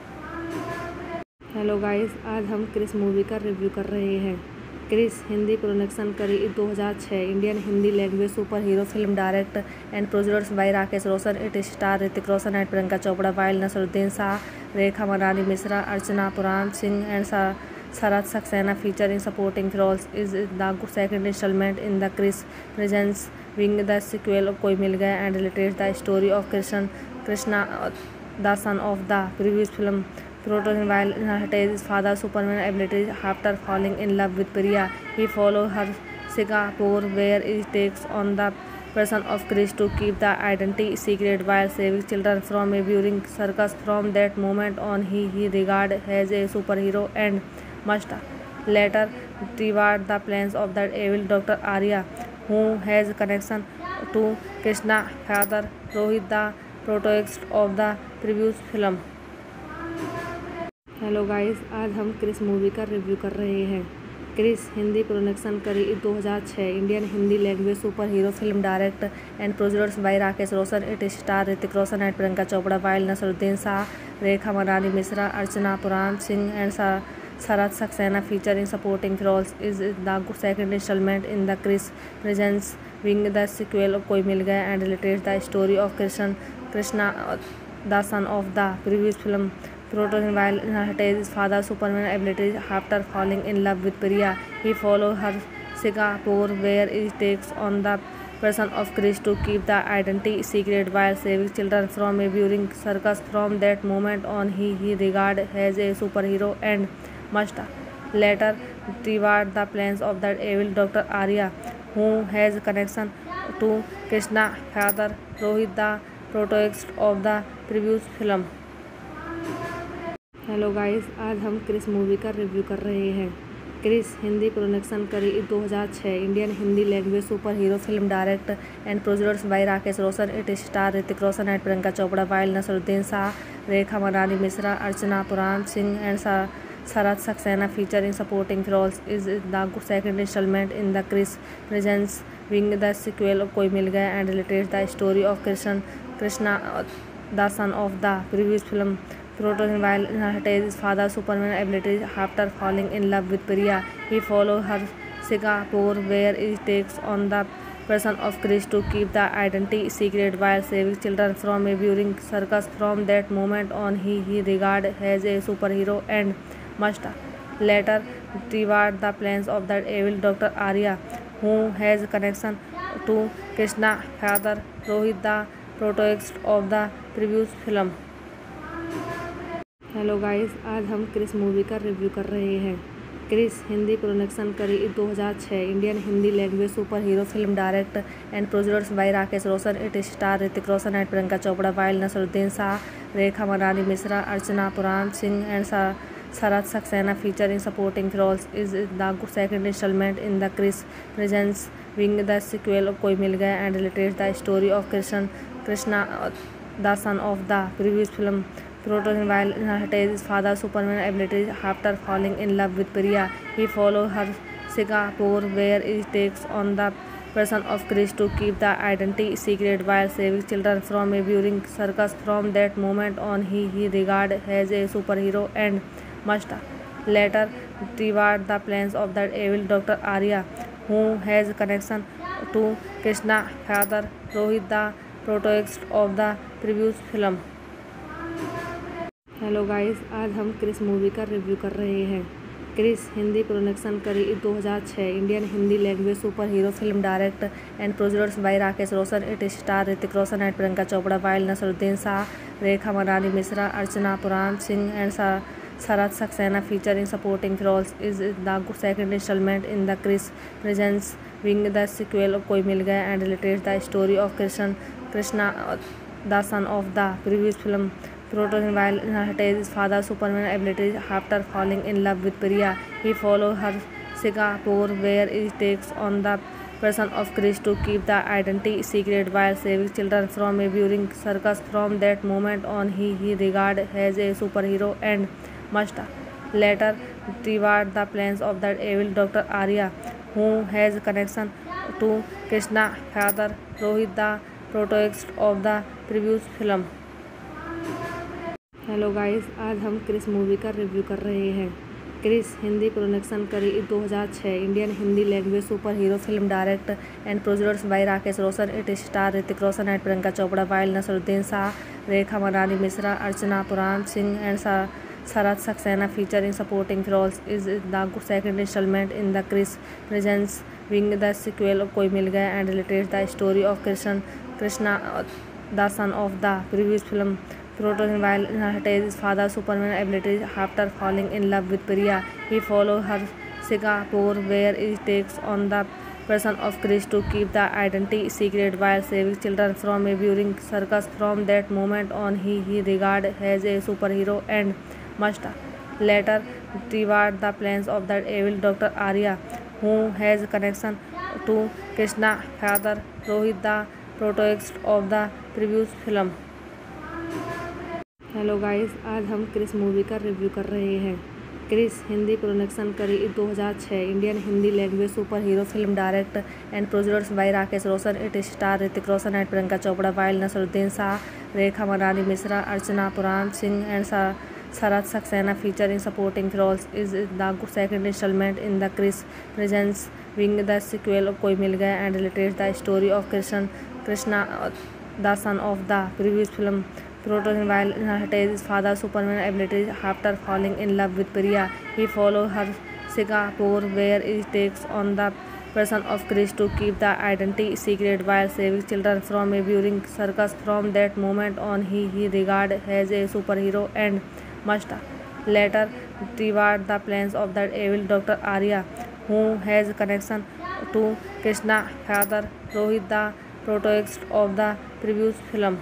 Hello guys, आज हम Chris movie का review कर रहे हैं। Chris Hindi production करी दो हज़ार छह Indian Hindi language super hero film direct and produced by Rakesh Roshan. It star Hrithik Roshan and Priyanka Chopra, while Naseeruddin Shah, Rekha Manali Mishra, Archana Puran Singh and Sharad Saxena feature in supporting roles. Is the second instalment in the Krrish presence wing the sequel Koi Mil Gaya and related the story of Krishna Krishna the son of the previous film. Proton, while his father's Superman abilities, after falling in love with Priya, he follows her Singapore, where he takes on the person of Chris to keep the identity secret while saving children from a boring circus. From that moment on, he is regarded as a superhero and must later thwart the plans of the evil Doctor Arya, who has connection to Krishna's father Rohit, the protagonist of the previous film. Hello guys, आज हम Chris movie का review कर रहे हैं। Chris Hindi production करी दो हज़ार छह Indian Hindi language super hero film direct and produced by Rakesh Roshan. It star Hrithik Roshan and Priyanka Chopra, while Naseeruddin Shah, Rekha Manini Mishra, Archana Puran Singh and Sharad Saxena featuring supporting roles. Is the second installment in the Chris Presents being the sequel of Koi Mil Gaya and relates the story of Krishna, Krishna, the son of the previous film. Proton while inherited his father's Superman abilities after falling in love with Priya, he follows her Singapore, where he takes on the person of Chris to keep the identity secret while saving children from a boring circus. From that moment on, he he regarded as a superhero and must later reward the plans of the evil Doctor Arya, who has connection to Krishna father Rohit, the protagonist of the previous film. Hello guys, आज हम Chris movie का review कर रहे हैं। Chris Hindi production करी दो हज़ार छह Indian Hindi language super hero film direct and produced by Rakesh Roshan. It star Hrithik Roshan and Priyanka Chopra, while Naseeruddin Shah, Rekha Manini Mishra, Archana Puran Singh and Sharad Saxena featuring supporting roles. Is the second installment in the Chris Presents being the sequel of Koi Mil Gaya and relates the story of Krishna, Krishna, the son of the previous film. Proton while inherited his father's Superman abilities after falling in love with Priya, he follows her Singapore, where he takes on the person of Chris to keep the identity secret while saving children from a boring circus. From that moment on, he he regarded as a superhero and must later reward the plans of the evil Doctor Arya, who has connection to Krishna father Rohit, the protagonist of the previous film. Hello guys, आज हम Chris movie का review कर रहे हैं। Chris Hindi production करी दो हज़ार छह Indian Hindi language super hero film direct and produced by Rakesh Roshan. It star Hrithik Roshan and Priyanka Chopra, while Naseeruddin Shah, Rekha Manini Mishra, Archana Puran Singh and Sharad Saxena featuring supporting roles. Is the second installment in the Chris Presents being the sequel of Koi Mil Gaya and relates the story of Krishna, Krishna, the son of the previous film. Proton while inherited his father's Superman abilities after falling in love with Priya, he follows her Singapore, where he takes on the person of Chris to keep the identity secret while saving children from a boring circus. From that moment on, he he regarded as a superhero and must later reward the plans of the evil Doctor Arya, who has connection to Krishna father Rohit, the protagonist of the previous film. Hello guys, आज हम Chris movie का review कर रहे हैं। Chris Hindi production करी दो हज़ार छह Indian Hindi language super hero film direct and produced by Rakesh Roshan. It star Hrithik Roshan and Priyanka Chopra, while Naseeruddin Shah, Rekha Manini Mishra, Archana Puran Singh and Sharad Saxena featuring supporting roles. Is the second installment in the Chris Presents being the sequel of Koi Mil Gaya and relates the story of Krishna, Krishna, the son of the previous film. Proton while inherited his father's Superman abilities after falling in love with Priya, he follows her Singapore, where he takes on the person of Chris to keep the identity secret while saving children from a boring circus. From that moment on, he he regarded as a superhero and must later reward the plans of the evil Doctor Arya, who has connection to Krishna father Rohit, the protagonist of the previous film. Hello guys, आज हम Chris movie का review कर रहे हैं। Chris Hindi production करी दो हज़ार छह Indian Hindi language super hero film direct and produced by Rakesh Roshan. It star Hrithik Roshan and Priyanka Chopra, while Naseeruddin Shah, Rekha Manini Mishra, Archana Puran Singh and Sharad Saxena featuring supporting roles. Is the second installment in the Chris Presents being the sequel of Koi Mil Gaya and relates the story of Krishna, Krishna, the son of the previous film. Proton while inherited his father's Superman abilities after falling in love with Priya, he follows her Singapore, where he takes on the person of Chris to keep the identity secret while saving children from a boring circus. From that moment on, he he regarded as a superhero and must later reward the plans of the evil Doctor Arya, who has connection to Krishna father Rohit, the protagonist of the previous film. Hello guys, आज हम Chris movie का review कर रहे हैं। Chris Hindi production करी दो हज़ार छह Indian Hindi language super hero film direct and produced by Rakesh Roshan. It star Hrithik Roshan and Priyanka Chopra, while Naseeruddin Shah, Rekha Manini Mishra, Archana Puran Singh and Sharad Saxena featuring supporting roles is the second installment in the Chris Presents Wing, the sequel of Koi Mil Gaya, and relates the story of Krishna, Krishna, the son of the previous film. Protagonist, while inheriting his father's Superman abilities after falling in love with Priya, he follows her Singapore, where he takes on the person of Chris to keep the identity secret while saving children from a boring circus. From that moment on, he he regarded as a superhero and must later reward the plans of the evil Doctor Arya, who has connection to Krishna father Rohit, the protagonist of the previous film.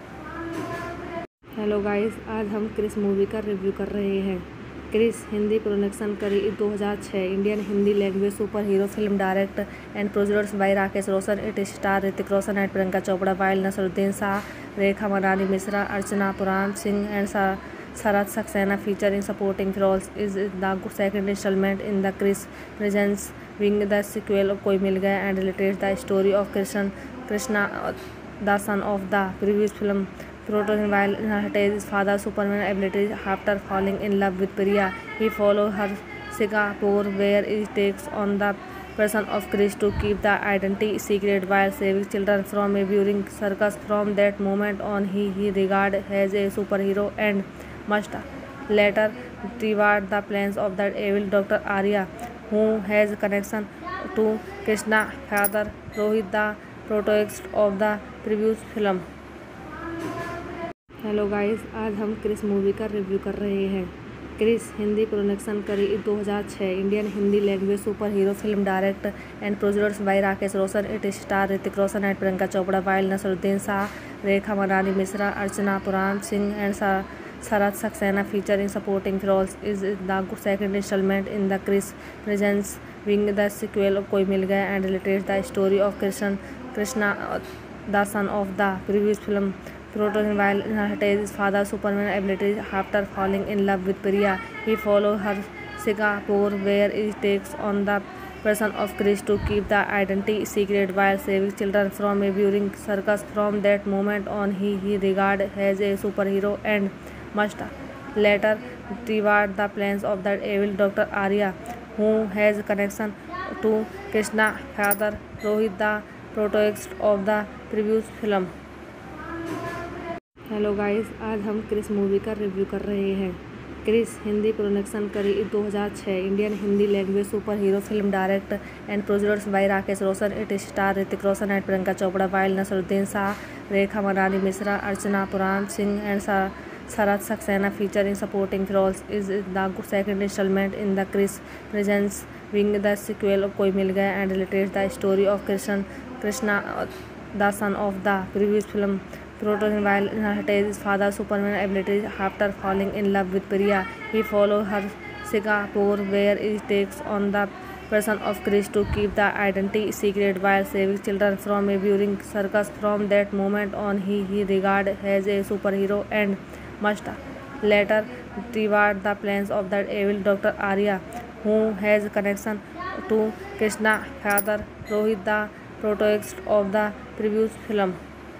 Hello guys, आज हम Chris movie का review कर रहे हैं। Chris Hindi production करी दो हज़ार छह Indian Hindi language super hero film direct and produced by Rakesh Roshan. It star Hrithik Roshan and Priyanka Chopra, while Naseeruddin Shah, Rekha Manini Mishra, Archana Puran Singh and Sharad Saxena featuring supporting roles is the second installment in the Chris Presents Wing, the sequel of Koi Mil Gaya, and relates the story of Krishna, Krishna, the son of the previous film. Protagonist, while inheriting his father's Superman abilities after falling in love with Priya, he follows her Singapore, where he takes on the person of Chris to keep the identity secret while saving children from a boring circus. From that moment on, he he regarded as a superhero and must later reward the plans of the evil Doctor Arya, who has connection to Krishna father Rohit, the protagonist of the previous film. Hello guys, आज हम Chris movie का review कर रहे हैं। Chris Hindi production करी दो हज़ार छह Indian Hindi language super hero film direct and produced by Rakesh Roshan. It star Hrithik Roshan and Priyanka Chopra, while Naseeruddin Shah, Rekha Manini Mishra, Archana Puran Singh and Sharad Saxena featuring supporting roles is the second installment in the Chris Presents Wing, the sequel of Koi Mil Gaya, and relates the story of Krishna, Krishna, the son of the previous film. Protagonist, while inheriting his father's Superman abilities after falling in love with Priya, he follows her Singapore, where he takes on the person of Chris to keep the identity secret while saving children from a boring circus. From that moment on, he he regarded as a superhero and must later reward the plans of the evil Doctor Arya, who has connection to Krishna father Rohit, the protagonist of the previous film. Hello guys, आज हम Chris movie का review कर रहे हैं। Chris Hindi production करी दो हज़ार छह Indian Hindi language super hero film direct and produced by Rakesh Roshan. It star Hrithik Roshan and Priyanka Chopra, while Naseeruddin Shah, Rekha Manini Mishra, Archana Puran Singh and Sharad Saxena featuring supporting roles is the second installment in the Chris Presents Wing, the sequel of Koi Mil Gaya, and relates the story of Krishna, Krishna, the son of the previous film. Protagonist, while inheriting his father's Superman abilities after falling in love with Priya, he follows her Singapore, where he takes on the person of Chris to keep the identity secret while saving children from a boring circus. From that moment on, he he regarded as a superhero and must later reward the plans of the evil Doctor Arya, who has connection to Krishna father Rohit, the protagonist of the previous film.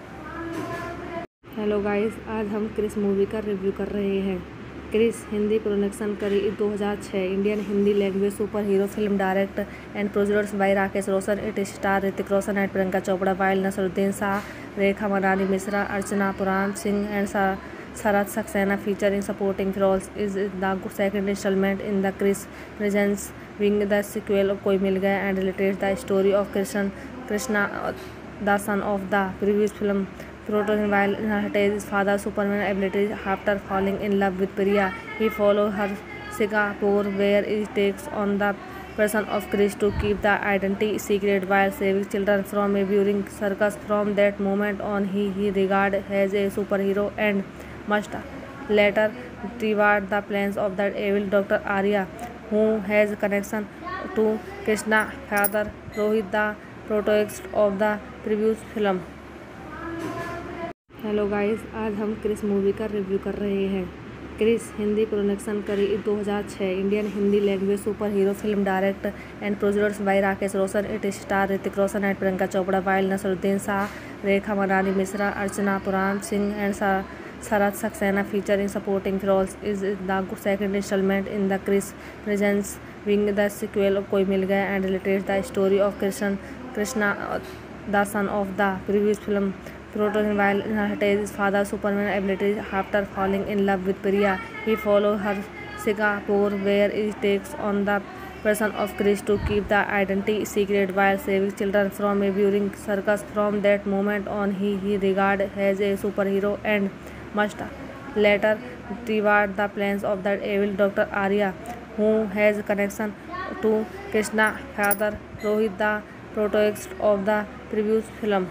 Hello guys, आज हम Chris movie का review कर रहे हैं। Chris Hindi production करी दो हज़ार छह Indian Hindi language super hero film direct and produced by Rakesh Roshan. It star Hrithik Roshan and Priyanka Chopra, while Naseeruddin Shah, Rekha Manini Mishra, Archana Puran Singh and Sharad Saxena featuring supporting roles is the second installment in the Chris Presents Wing, the sequel of Koi Mil Gaya, and relates the story of Krishna, Krishna, the son of the previous film. Protagonist, while inheriting his father's Superman abilities after falling in love with Priya, he follows her Singapore, where he takes on the person of Chris to keep the identity secret while saving children from a boring circus. From that moment on, he he regarded as a superhero and must later reward the plans of the evil Doctor Arya, who has connection to Krishna father Rohit, the protagonist of the previous film. Hello guys, आज हम Chris movie का review कर रहे हैं। Chris Hindi production करी दो हज़ार छह Indian Hindi language super hero film direct and produced by Rakesh Roshan. It star Hrithik Roshan and Priyanka Chopra, while Naseeruddin Shah, Rekha Manini Mishra, Archana Puran Singh and Sharad Saxena feature in supporting roles. Is the second instalment in the Krrish presence wing the sequel Koi Mil Gaya and related the story of Krishna Krishna the son of the previous film. Proton, while his father's Superman abilities, after falling in love with Priya, he follows her Singapore, where he takes on the person of Chris to keep the identity secret while saving children from a boring circus. From that moment on, he he regarded as a superhero and must later reward the plans of the evil Doctor Arya, who has connection to Krishna father Rohit, the protagonist of the previous film.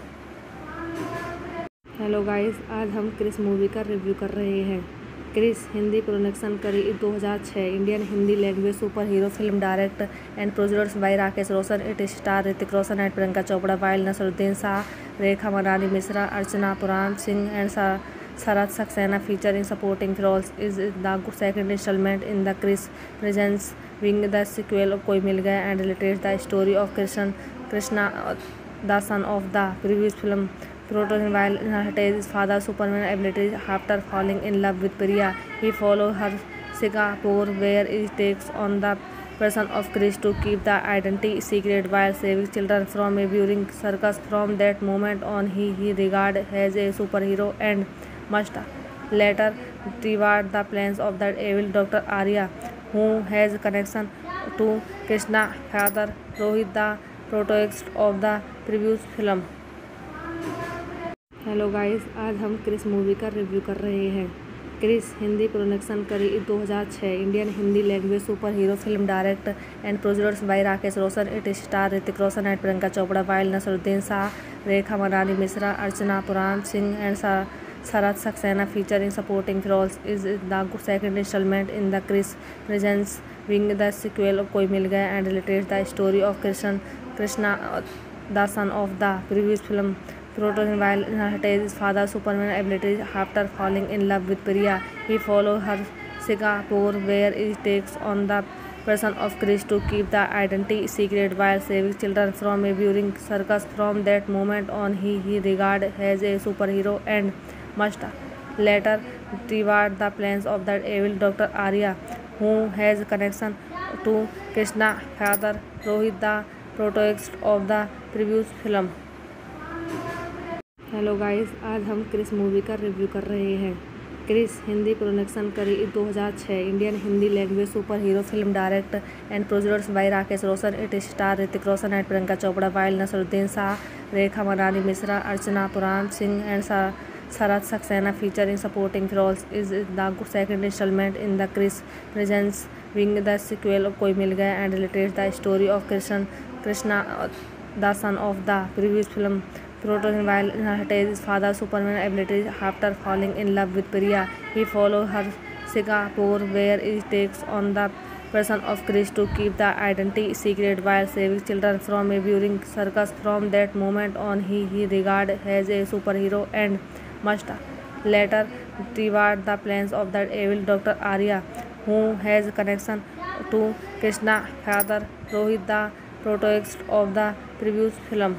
Hello guys, आज हम Chris movie का review कर रहे हैं। Chris Hindi production करी दो हज़ार छह Indian Hindi language super hero film direct and produced by Rakesh Roshan. It star Hrithik Roshan and Priyanka Chopra, while Naseeruddin Shah, Rekha Manini Mishra, Archana Puran Singh and Sharad Saxena feature in supporting roles. Is the second instalment in the Krrish presence wing the sequel Koi Mil Gaya and related the story of Krishna Krishna the son of the previous film. Proton, while his father's Superman abilities, after falling in love with Priya, he follows her Singapore, where he takes on the person of Chris to keep the identity secret while saving children from a boring circus. From that moment on, he he regarded as a superhero and must later reward the plans of the evil Doctor Arya, who has connection to Krishna father Rohit, the protagonist of the previous film. Hello guys, आज हम Chris movie का review कर रहे हैं। Chris Hindi production करी दो हज़ार छह Indian Hindi language super hero film direct and produced by Rakesh Roshan. It star Hrithik Roshan and Priyanka Chopra, while Naseeruddin Shah, Rekha Manini Mishra, Archana Puran Singh and Sharad Saxena feature in supporting roles. Is the second instalment in the Krrish presence wing the sequel Koi Mil Gaya and related the story of Krishna Krishna the son of the previous film. Proton, while his father's Superman abilities, after falling in love with Priya, he follows her Singapore, where he takes on the person of Chris to keep the identity secret while saving children from a boring circus. From that moment on, he he regarded as a superhero and must later reward the plans of the evil Doctor Arya, who has connection to Krishna father Rohit, the protagonist of the previous film. Hello guys, आज हम Chris movie का review कर रहे हैं। Chris Hindi production करी दो हज़ार छह Indian Hindi language super hero film direct and produced by Rakesh Roshan. It star Hrithik Roshan and Priyanka Chopra, while Naseeruddin Shah, Rekha Manini Mishra, Archana Puran Singh and Sharad Saxena feature in supporting roles. Is the second instalment in the Krrish presence wing the sequel Koi Mil Gaya and related the story of Krishna Krishna the son of the previous film. Proton, while his father's Superman abilities, after falling in love with Priya, he follows her Singapore, where he takes on the person of Chris to keep the identity secret while saving children from a boring circus. From that moment on, he he regarded as a superhero and must later reward the plans of the evil Doctor Arya, who has connection to Krishna father Rohit, the protagonist of the previous film.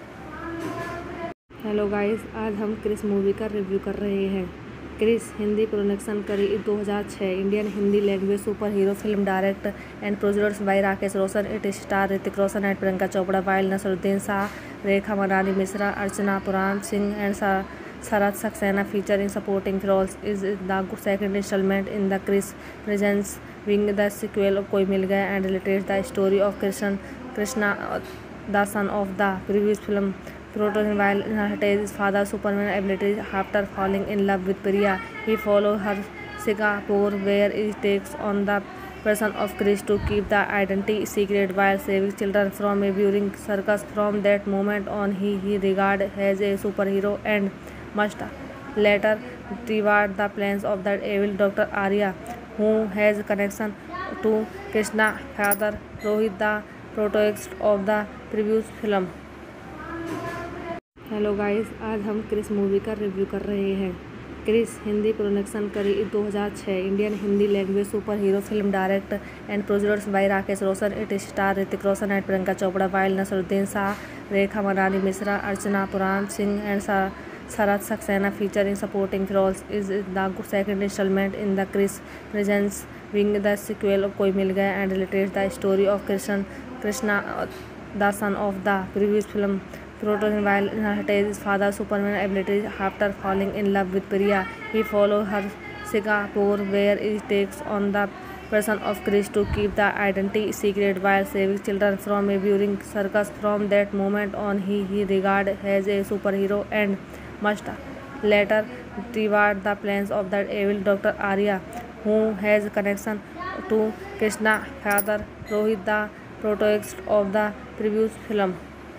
Hello guys, आज हम Chris movie का review कर रहे हैं। Chris Hindi production करी दो हज़ार छह Indian Hindi language super hero film direct and produced by Rakesh Roshan. It star Hrithik Roshan and Priyanka Chopra, while Naseeruddin Shah, Rekha Manini Mishra, Archana Puran Singh and Sharad Saxena feature in supporting roles. Is the second instalment in the Krrish presence wing the sequel Koi Mil Gaya and related the story of Krishna Krishna the son of the previous film. Proton, while his father's Superman abilities, after falling in love with Priya, he follows her Singapore, where he takes on the person of Chris to keep the identity secret while saving children from a boring circus. From that moment on, he he regarded as a superhero and must later reward the plans of the evil Doctor Arya, who has connection to Krishna father Rohit, the protagonist of the previous film. Hello guys, आज हम Chris movie का review कर रहे हैं। Chris Hindi production करी दो हज़ार छह Indian Hindi language super hero film direct and produced by Rakesh Roshan. It star Hrithik Roshan and Priyanka Chopra, while Naseeruddin Shah, Rekha Manini Mishra, Archana Puran Singh and Sharad Saxena featuring supporting roles. Is the second installment in the Chris Presents being the sequel of Koi Mil Gaya and relates the story of Krishna, Krishna, the son of the previous film. Proton while inherited his father's Superman abilities after falling in love with Priya, he follows her Singapore, where he takes on the person of Chris to keep the identity secret while saving children from a boring circus. From that moment on, he he regarded as a superhero and must later reward the plans of the evil Doctor Arya, who has connection to Krishna father Rohit, the protagonist of the previous film.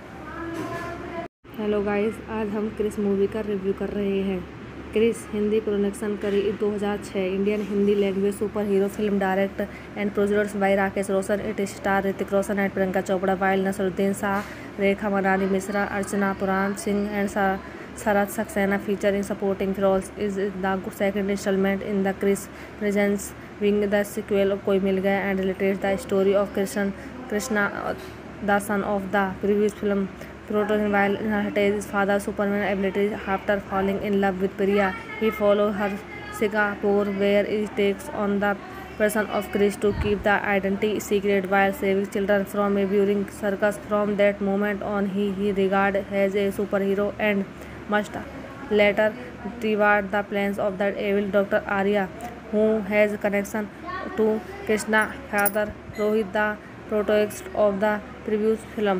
Hello guys, आज हम Chris movie का review कर रहे हैं। Chris Hindi production करी दो हज़ार छह Indian Hindi language super hero film direct and produced by Rakesh Roshan. It star Hrithik Roshan and Priyanka Chopra, while Naseeruddin Shah, Rekha Manini Mishra, Archana Puran Singh and Sharad Saxena featuring supporting roles. Is the second installment in the Chris Presents being the sequel of Koi Mil Gaya and relates the story of Krishna, Krishna, the son of the previous film. Proton while inherited his father's Superman abilities after falling in love with Priya, he follows her Singapore, where he takes on the person of Chris to keep the identity secret while saving children from a boring circus. From that moment on, he he regarded as a superhero and must later reward the plans of the evil Doctor Arya, who has connection to Krishna father Rohit, the protagonist of the previous film.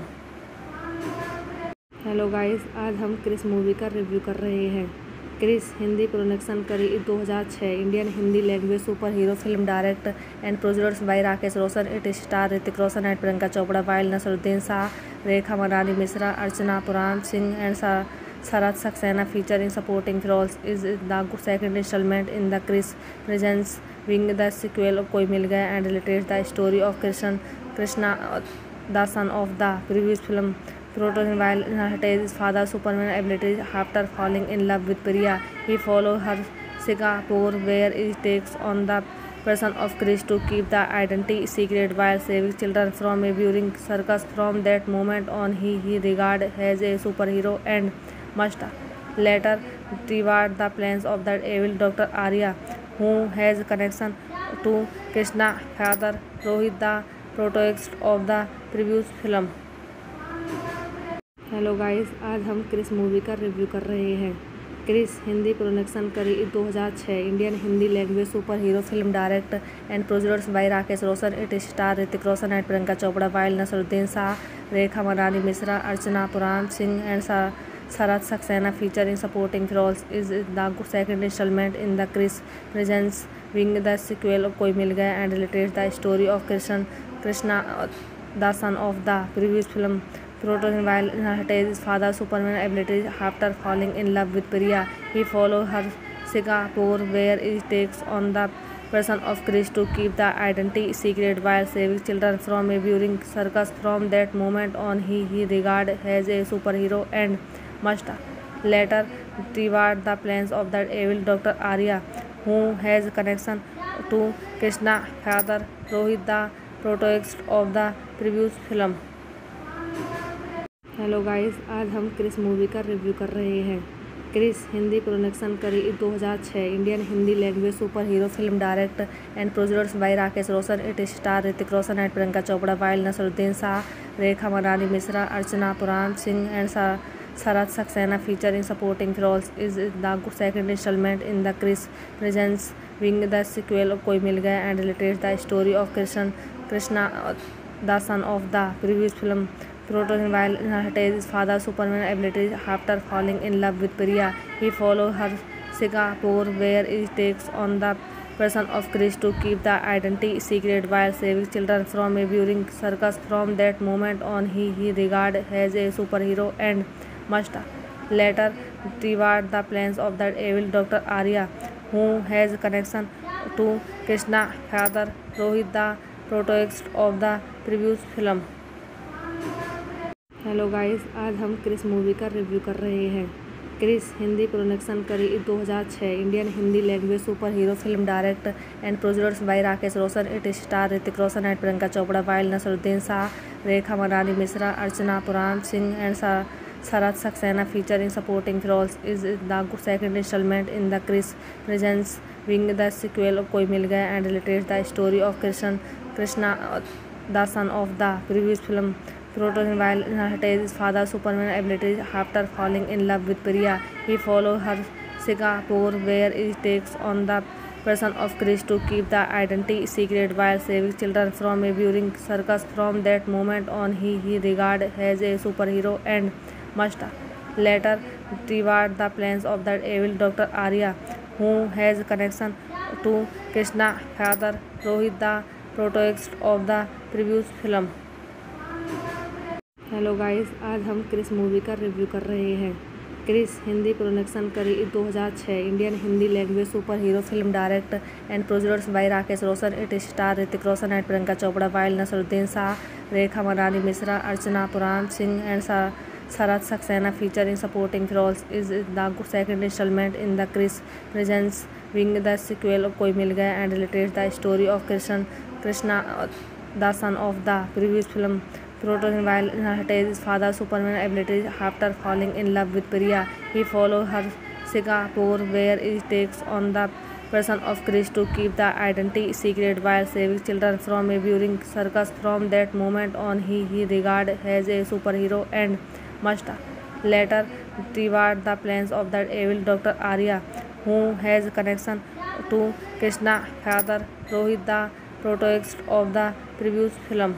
Hello guys, आज हम Chris movie का review कर रहे हैं। Chris Hindi production करी दो हज़ार छह Indian Hindi language super hero film direct and produced by Rakesh Roshan. It star Hrithik Roshan and Priyanka Chopra, while Naseeruddin Shah, Rekha Manini Mishra, Archana Puran Singh and Sharad Saxena featuring supporting roles. Is the second installment in the Chris Presents being the sequel of Koi Mil Gaya and relates the story of Krishna, Krishna, the son of the previous film. Proton while inherited his father's Superman abilities after falling in love with Priya, he follows her Singapore, where he takes on the person of Chris to keep the identity secret while saving children from a boring circus. From that moment on, he he regarded as a superhero and must later reward the plans of the evil Doctor Arya, who has connection to Krishna father Rohit, the protagonist of the previous film. Hello guys, आज हम Chris movie का review कर रहे हैं। Chris Hindi production करी दो हज़ार छह Indian Hindi language super hero film direct and produced by Rakesh Roshan. It star Hrithik Roshan and Priyanka Chopra, while Naseeruddin Shah, Rekha Manini Mishra, Archana Puran Singh and Sharad Saxena featuring supporting roles. Is the second installment in the Chris Presents being the sequel of Koi Mil Gaya and relates the story of Krishna, Krishna, the son of the previous film. Proton while inherited his father's Superman abilities after falling in love with Priya, he follows her Singapore, where he takes on the person of Chris to keep the identity secret while saving children from a boring circus. From that moment on, he he regarded as a superhero and must later reward the plans of the evil Doctor Arya, who has connection to Krishna father Rohit, the protagonist of the previous film. Hello guys, आज हम Chris movie का review कर रहे हैं। Chris Hindi production करी दो हज़ार छह Indian Hindi language super hero film direct and produced by Rakesh Roshan. It star Hrithik Roshan and Priyanka Chopra, while Naseeruddin Shah, Rekha Manini Mishra, Archana Puran Singh and Sharad Saxena featuring supporting roles. Is the second installment in the Chris Presents being the sequel of Koi Mil Gaya and relates the story of Krishna, Krishna, the son of the previous film. Proton while inherited his father's Superman abilities after falling in love with Priya, he follows her Singapore, where he takes on the person of Chris to keep the identity secret while saving children from a boring circus. From that moment on, he he regarded as a superhero and must later reward the plans of the evil Doctor Arya, who has connection to Krishna father Rohit, the protagonist of the previous film. Hello guys, आज हम Chris movie का review कर रहे हैं। Chris Hindi production करी दो हज़ार छह Indian Hindi language super hero film direct and produced by Rakesh Roshan. It star Hrithik Roshan and Priyanka Chopra, while Naseeruddin Shah, Rekha Manini Mishra, Archana Puran Singh and Sharad Saxena featuring supporting roles is the second installment in the Chris Presents being the sequel of Koi Mil Gaya and relates the story of Krishna, Krishna, the son of the previous film. Proton while inherited his father's Superman abilities after falling in love with Priya, he follows her Singapore where he takes on the person of Chris to keep the identity secret while saving children from a boring circus. From that moment on, he he regarded as a superhero and must later reward the plans of the evil Doctor Arya, who has connection to Krishna father Rohit, the protagonist of the previous film. Hello guys, आज हम Chris movie का review कर रहे हैं। Chris Hindi production करी दो हज़ार छह Indian Hindi language super hero film direct and produced by Rakesh Roshan. It star Hrithik Roshan and Priyanka Chopra, while Naseeruddin Shah, Rekha Manini Mishra, Archana Puran Singh and Sharad Saxena featuring supporting roles is the second installment in the Chris Presents being the sequel of Koi Mil Gaya and relates the story of Krishna, Krishna, the son of the previous film. Proton while inherited his father's Superman abilities after falling in love with Priya, he follows her Singapore where he takes on the person of Chris to keep the identity secret while saving children from a boring circus. From that moment on, he he regarded as a superhero and must later reward the plans of the evil Doctor Arya, who has connection to Krishna father Rohit, the protagonist of the previous film.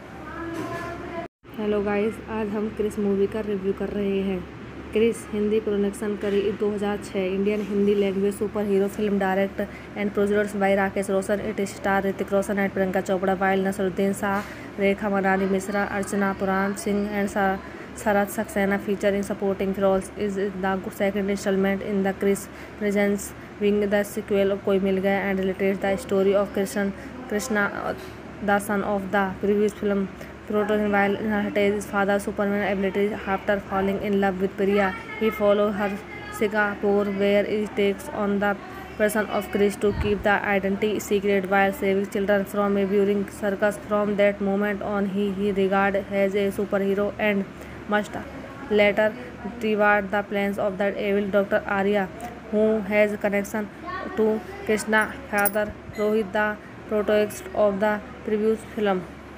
Hello guys, आज हम Chris movie का review कर रहे हैं। Chris Hindi production करी दो हज़ार छह Indian Hindi language super hero film direct and produced by Rakesh Roshan. It star Hrithik Roshan and Priyanka Chopra, while Naseeruddin Shah, Rekha Manini Mishra, Archana Puran Singh and Sharad Saxena featuring supporting roles is the second installment in the Chris Presents being the sequel of Koi Mil Gaya and relates the story of Krishna, Krishna, the son of the previous film. Proton while inherited his father's Superman abilities after falling in love with Priya, he follows her Singapore where he takes on the person of Chris to keep the identity secret while saving children from a boring circus. From that moment on, he he regarded as a superhero and must later reward the plans of the evil Doctor Arya, who has connection to Krishna father Rohit, the protagonist of the previous film.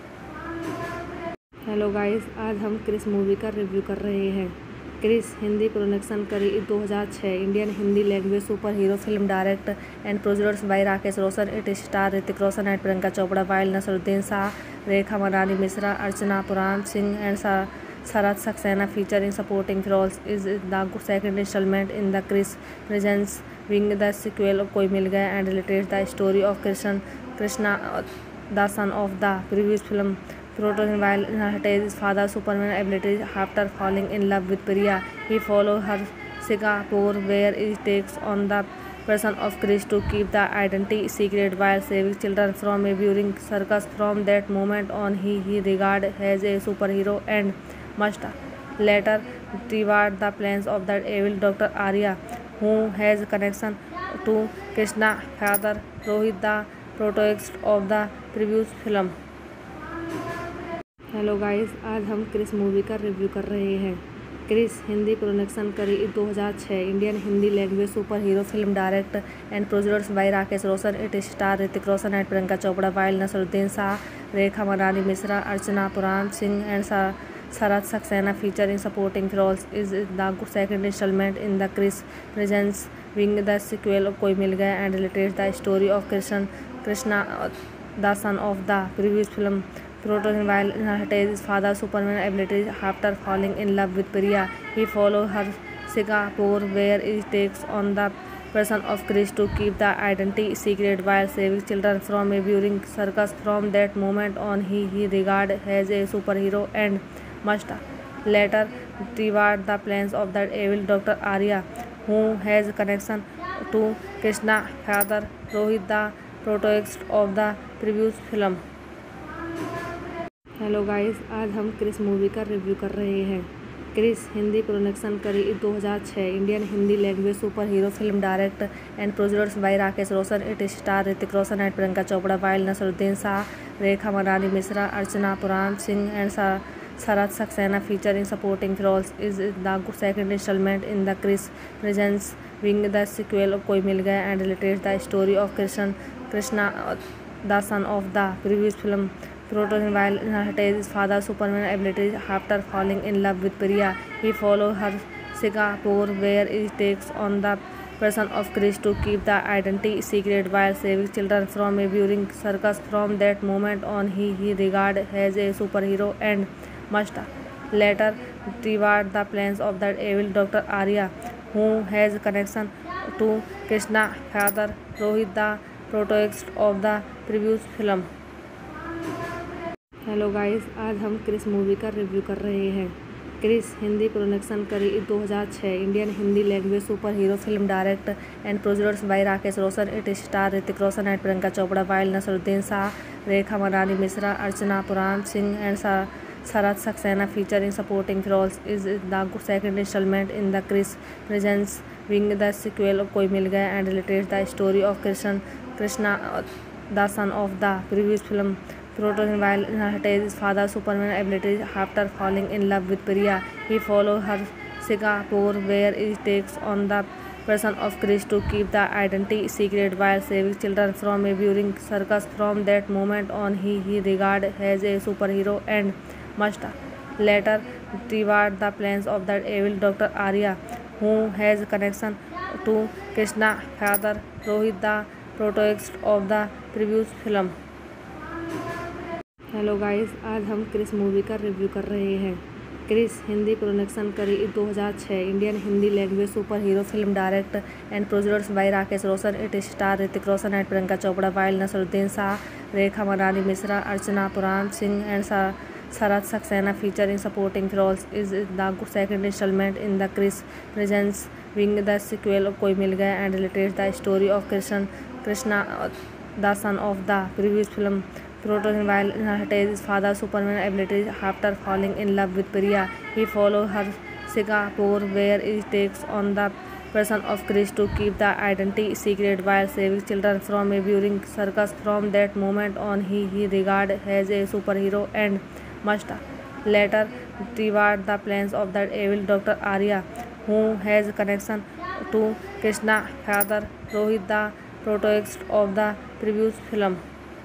Hello guys, आज हम Chris movie का review कर रहे हैं। Chris Hindi production करी दो हज़ार छह Indian Hindi language super hero film direct and produced by Rakesh Roshan. It star Hrithik Roshan and Priyanka Chopra, while Naseeruddin Shah, Rekha Manini Mishra, Archana Puran Singh and Sharad Saxena featuring supporting roles is the second installment in the Chris Presents being the sequel of Koi Mil Gaya and relates the story of Krishna, Krishna, the son of the previous film. Proton while inherited his father's Superman abilities after falling in love with Priya, he follows her Singapore where he takes on the person of Chris to keep the identity secret while saving children from a boring circus. From that moment on, he he regarded as a superhero and must later reward the plans of the evil Doctor Arya, who has connection to Krishna father Rohit, the protagonist of the previous film. Hello guys, आज हम Chris movie का review कर रहे हैं। Chris Hindi production करी दो हज़ार छह Indian Hindi language super hero film direct and produced by Rakesh Roshan. It star Hrithik Roshan and Priyanka Chopra, while Naseeruddin Shah, Rekha Manini Mishra, Archana Puran Singh and Sharad Saxena featuring supporting roles is the second installment in the Chris Presents being the sequel of Koi Mil Gaya and relates the story of Krishna, Krishna, the son of the previous film. Proton while inherited his father's Superman abilities after falling in love with Priya, he follows her Singapore where he takes on the person of Chris to keep the identity secret while saving children from a boring circus. From that moment on, he he regarded as a superhero and must later reward the plans of the evil Doctor Arya, who has connection to Krishna father Rohit, the protagonist of the previous film. Hello guys, आज हम Chris movie का review कर रहे हैं। Chris Hindi production करी दो हज़ार छह Indian Hindi language super hero film direct and produced by Rakesh Roshan. It star Hrithik Roshan and Priyanka Chopra, while Naseeruddin Shah, Rekha Manini Mishra, Archana Puran Singh and Sharad Saxena featuring supporting roles. Is the second installment in the Chris Presents Wing, the sequel of Koi Mil Gaya, and relates the story of Krishna, Krishna, the son of the previous film. Proton, while inherited his father's Superman abilities after falling in love with Priya, he follows her Singapore, where he takes on the person of Chris to keep the identity secret while saving children from a boring circus. From that moment on, he he regarded as a superhero and must later reward the plans of the evil Doctor Arya, who has connection to Krishna father Rohit, the protagonist of the previous film. Hello guys, आज हम Chris movie का review कर रहे हैं। Chris Hindi production करी दो हज़ार छह Indian Hindi language super hero film direct and produced by Rakesh Roshan. It star Hrithik Roshan and Priyanka Chopra, while Naseeruddin Shah, Rekha Manini Mishra, Archana Puran Singh and Sharad Saxena featuring supporting roles. Is the second installment in the Chris Presents Wing, the sequel of Koi Mil Gaya, and relates the story of Krishna, Krishna, the son of the previous film. Proton, while inherited his father's Superman abilities after falling in love with Priya, he follows her Singapore, where he takes on the person of Chris to keep the identity secret while saving children from a boring circus. From that moment on, he he regarded as a superhero and must later reward the plans of the evil Doctor Arya, who has connection to Krishna father Rohit, the protagonist of the previous film. Hello guys, आज हम Chris movie का review कर रहे हैं। Chris Hindi production करी दो हज़ार छह Indian Hindi language super hero film direct and produced by Rakesh Roshan. It star Hrithik Roshan and Priyanka Chopra, while Naseeruddin Shah, Rekha Manini Mishra, Archana Puran Singh and Sharad Saxena featuring supporting roles. Is the second installment in the Chris Presents Wing, the sequel of Koi Mil Gaya, and relates the story of Krishna, Krishna, the son of the previous film. Proton, while inherited his father's Superman abilities after falling in love with Priya, he follows her Singapore, where he takes on the person of Chris to keep the identity secret while saving children from a boring circus. From that moment on, he he regarded as a superhero and must later reward the plans of the evil Doctor Arya, who has connection to Krishna father Rohit, the protagonist of the previous film.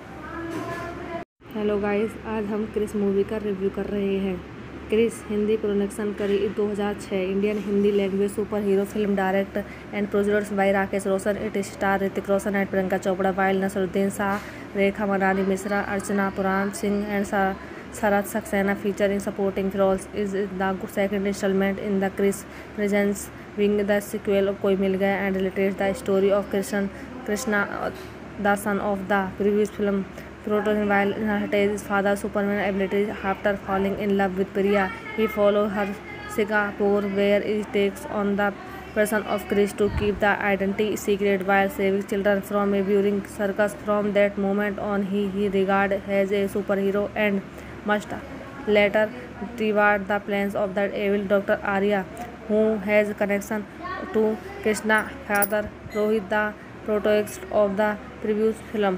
Hello guys, आज हम Chris movie का review कर रहे हैं। Chris Hindi production करी दो हज़ार छह Indian Hindi language super hero film direct and produced by Rakesh Roshan. It star Hrithik Roshan and Priyanka Chopra, while Naseeruddin Shah, Rekha Manini Mishra, Archana Puran Singh and Sharad Saxena featuring supporting roles. Is the second installment in the Chris Presents Wing, the sequel of Koi Mil Gaya, and relates the story of Krishna, Krishna, the son of the previous film. Proton, while inherited his father's Superman abilities after falling in love with Priya, he follows her Singapore, where he takes on the person of Chris to keep the identity secret while saving children from a boring circus. From that moment on, he he regarded as a superhero and must later reward the plans of the evil Doctor Arya, who has connection to Krishna father Rohit, the protagonist of the previous film.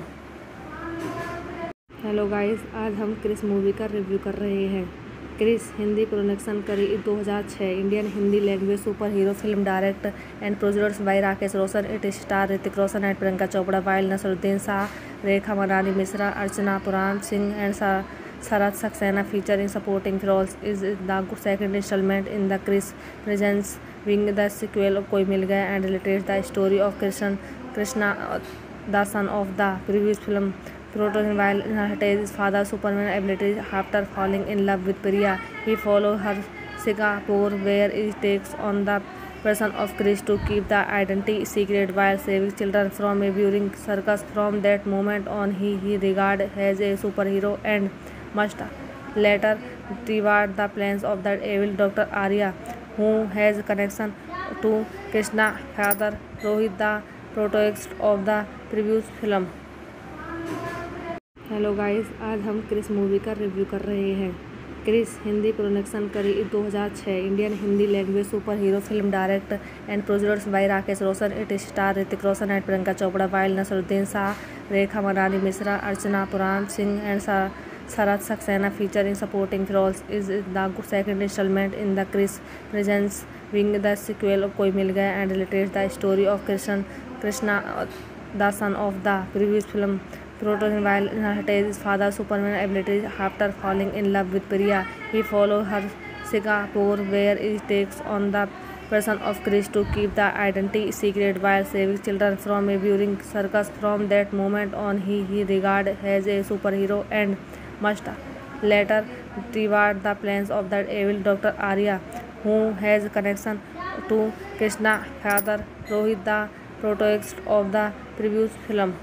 Hello guys, आज हम Chris movie का review कर रहे हैं। Chris Hindi production करी दो हज़ार छह Indian Hindi language super hero film direct and produced by Rakesh Roshan. It star Hrithik Roshan and Priyanka Chopra, while Naseeruddin Shah, Rekha Manini Mishra, Archana Puran Singh and Sharad Saxena featuring supporting roles. Is the second installment in the Chris Presents Wing, the sequel of Koi Mil Gaya, and relates the story of Krishna, Krishna, the son of the previous film. Proton, while inherited his father's Superman abilities after falling in love with Priya, he follows her Singapore, where he takes on the person of Chris to keep the identity secret while saving children from a boring circus. From that moment on, he he regarded as a superhero and must later reward the plans of the evil Doctor Arya, who has connection to Krishna father Rohit, the protagonist of the previous film. Hello guys, आज हम Chris movie का review कर रहे हैं। Chris Hindi production करी दो हज़ार छह Indian Hindi language super hero film direct and produced by Rakesh Roshan. It star Hrithik Roshan and Priyanka Chopra, while Naseeruddin Shah, Rekha Manini Mishra, Archana Puran Singh and Sharad Saxena featuring supporting roles is the second installment in the Chris Presents wing the sequel of Koi Mil Gaya and relates the story of Krishna, Krishna, the son of the previous film. Proton while inherited his father's Superman abilities after falling in love with Priya, he follows her Singapore where he takes on the person of Chris to keep the identity secret while saving children from a boring circus. From that moment on, he he regarded as a superhero and must later reward the plans of the evil Doctor Arya, who has connection to Krishna father Rohit, the protagonist of the previous film.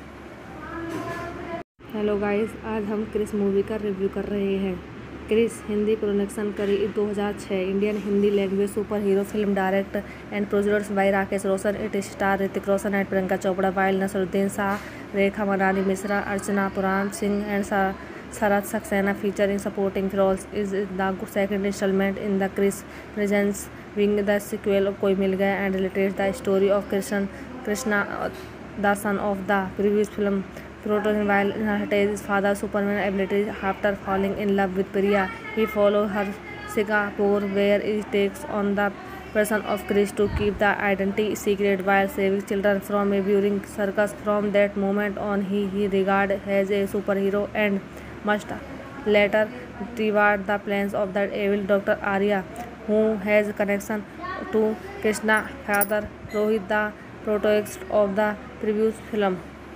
Hello guys, आज हम Chris movie का review कर रहे हैं। Chris Hindi production करी दो हज़ार छह Indian Hindi language super hero film direct and produced by Rakesh Roshan. It star Hrithik Roshan and Priyanka Chopra, while Naseeruddin Shah, Rekha Manini Mishra, Archana Puran Singh and Sharad Saxena featuring supporting roles is the second installment in the Chris Presents wing the sequel of Koi Mil Gaya and relates the story of Krishna, Krishna, the son of the previous film. Proton while inherited his father's Superman abilities after falling in love with Priya, he follows her Singapore where he takes on the person of Chris to keep the identity secret while saving children from a boring circus. From that moment on, he he regarded as a superhero and must later reward the plans of the evil Doctor Arya, who has connection to Krishna father Rohit, the protagonist of the previous film.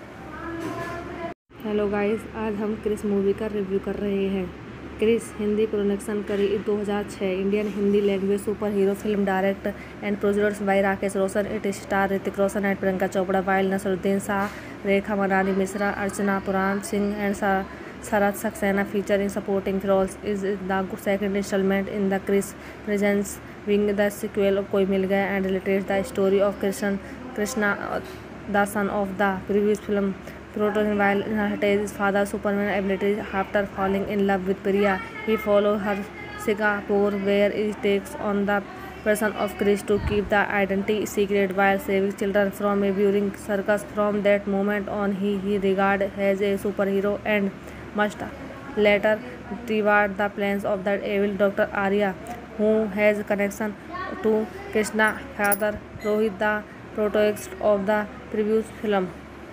Hello guys, आज हम Chris movie का review कर रहे हैं। Chris Hindi production करी दो हज़ार छह Indian Hindi language super hero film direct and produced by Rakesh Roshan. It star Hrithik Roshan and Priyanka Chopra, while Naseeruddin Shah, Rekha Manini Mishra, Archana Puran Singh and Sharad Saxena featuring supporting roles is the second installment in the Chris Presents wing the sequel of Koi Mil Gaya and relates the story of Krishna, Krishna, the son of the previous film. Proton while inherited his father's Superman abilities after falling in love with Priya, he follows her Singapore where he takes on the person of Chris to keep the identity secret while saving children from a boring circus. From that moment on, he he regarded as a superhero and must later reward the plans of the evil Doctor Arya, who has connection to Krishna father Rohit, the protagonist of the previous film.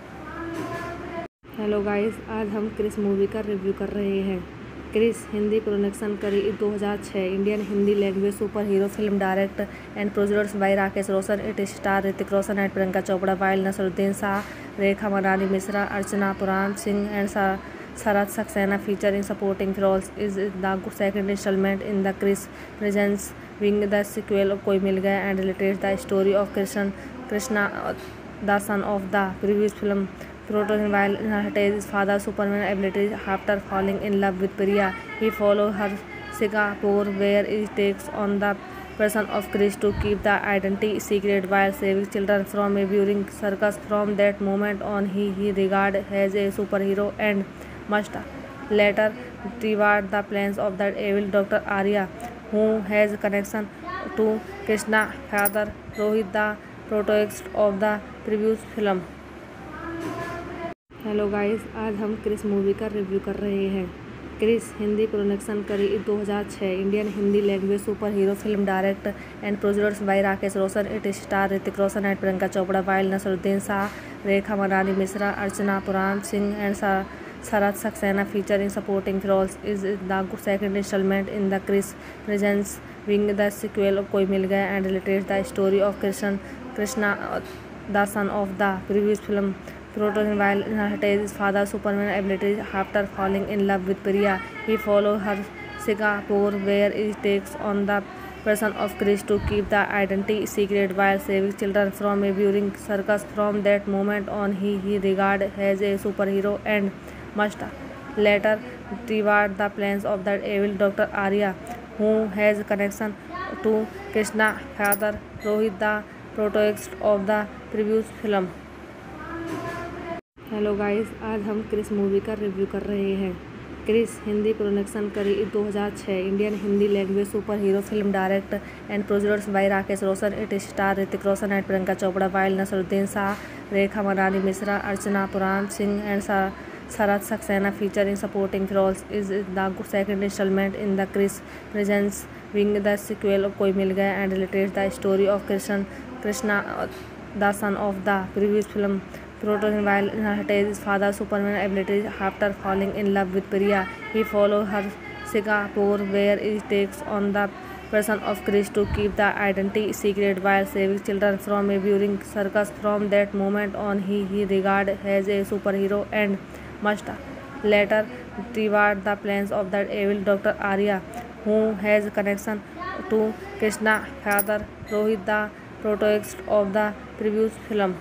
Hello guys, आज हम Chris movie का review कर रहे हैं। Chris Hindi production करी दो हज़ार छह Indian Hindi language super hero film direct and produced by Rakesh Roshan. It star Hrithik Roshan and Priyanka Chopra, while Naseeruddin Shah, Rekha Manini Mishra, Archana Puran Singh and Sharad Saxena featuring supporting roles is the second installment in the Chris Presents wing the sequel of Koi Mil Gaya and relates the story of Krishna, Krishna, the son of the previous film. Proton while inherited his father's Superman abilities after falling in love with Priya, he follows her Singapore where he takes on the person of Chris to keep the identity secret while saving children from a boring circus. From that moment on, he he regarded as a superhero and must later reward the plans of the evil Doctor Arya, who has connection to Krishna father Rohit, the protagonist of the previous film. Hello guys, आज हम Chris movie का review कर रहे हैं। Chris Hindi production करी दो हज़ार छह Indian Hindi language super hero film direct and produced by Rakesh Roshan. It star Hrithik Roshan and Priyanka Chopra, while Naseeruddin Shah, Rekha Manini Mishra, Archana Puran Singh and Sharad Saxena featuring supporting roles is the second installment in the Chris Presents wing the sequel of Koi Mil Gaya and relates the story of Krishna, Krishna, the son of the previous film. Proton while inherited his father's Superman abilities after falling in love with Priya, he follows her Singapore where he takes on the person of Chris to keep the identity secret while saving children from a boring circus. From that moment on, he he regarded as a superhero and must later reward the plans of the evil Doctor Arya, who has connection to Krishna father Rohit, the protagonist of the previous film. Hello guys, आज हम Chris movie का review कर रहे हैं। Chris Hindi production करी दो हज़ार छह Indian Hindi language super hero film direct and produced by Rakesh Roshan. It star Hrithik Roshan and Priyanka Chopra, while Naseeruddin Shah, Rekha Manini Mishra, Archana Puran Singh and Sharad Saxena featuring supporting roles. Is the second installment in the Chris Presents Wing, the sequel of Koi Mil Gaya, and relates the story of Krishna, Krishna, the son of the previous film. Proton while inherited his father's Superman abilities after falling in love with Priya, he follows her Singapore, where he takes on the person of Chris to keep the identity secret while saving children from a boring circus. From that moment on, he he regarded as a superhero and must later reward the plans of the evil Doctor Arya, who has connection to Krishna father Rohit, the protagonist of the previous film.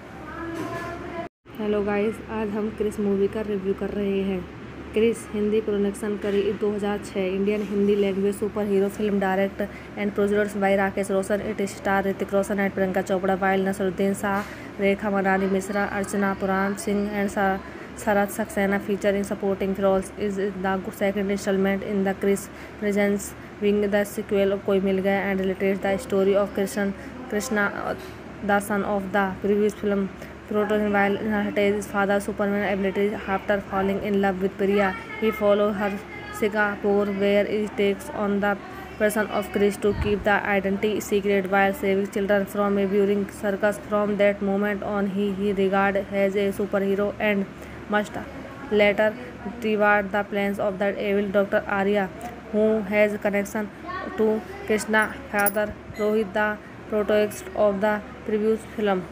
Hello guys, आज हम Chris movie का review कर रहे हैं। Chris Hindi production करी दो हज़ार छह Indian Hindi language super hero film direct and produced by Rakesh Roshan. It star Hrithik Roshan and Priyanka Chopra, while Naseeruddin Shah, Rekha Manini Mishra, Archana Puran Singh and Sharad Saxena featuring supporting roles. Is the second installment in the Chris Presents Wing, the sequel of Koi Mil Gaya, and relates the story of Krishna, Krishna, the son of the previous film. Proton while inherited his father's Superman abilities after falling in love with Priya, he follows her Singapore, where he takes on the person of Chris to keep the identity secret while saving children from a boring circus. From that moment on, he he regarded as a superhero and must later reward the plans of the evil Doctor Arya, who has connection to Krishna father Rohit, the protagonist of the previous film.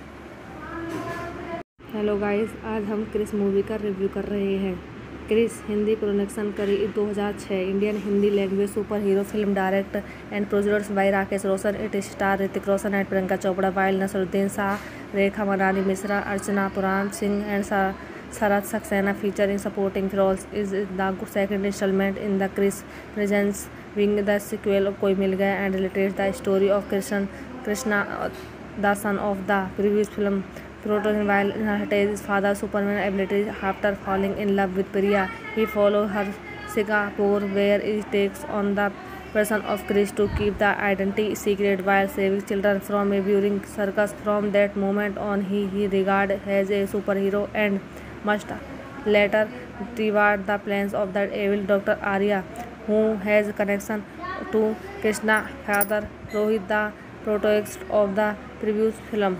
Hello guys, आज हम Chris movie का review कर रहे हैं। Chris Hindi production करी दो हज़ार छह Indian Hindi language super hero film direct and produced by Rakesh Roshan. It star Hrithik Roshan and Priyanka Chopra, while Naseeruddin Shah, Rekha Manini Mishra, Archana Puran Singh and Sharad Saxena featuring supporting roles. Is the second installment in the Chris Presents Wing, the sequel of Koi Mil Gaya, and relates the story of Krishna, Krishna, the son of the previous film. Proton while inherited his father's Superman abilities after falling in love with Priya, he follows her Singapore, where he takes on the person of Chris to keep the identity secret while saving children from a boring circus. From that moment on, he he regarded as a superhero and must later reward the plans of the evil Doctor Arya, who has connection to Krishna father Rohit, the protagonist of the previous film.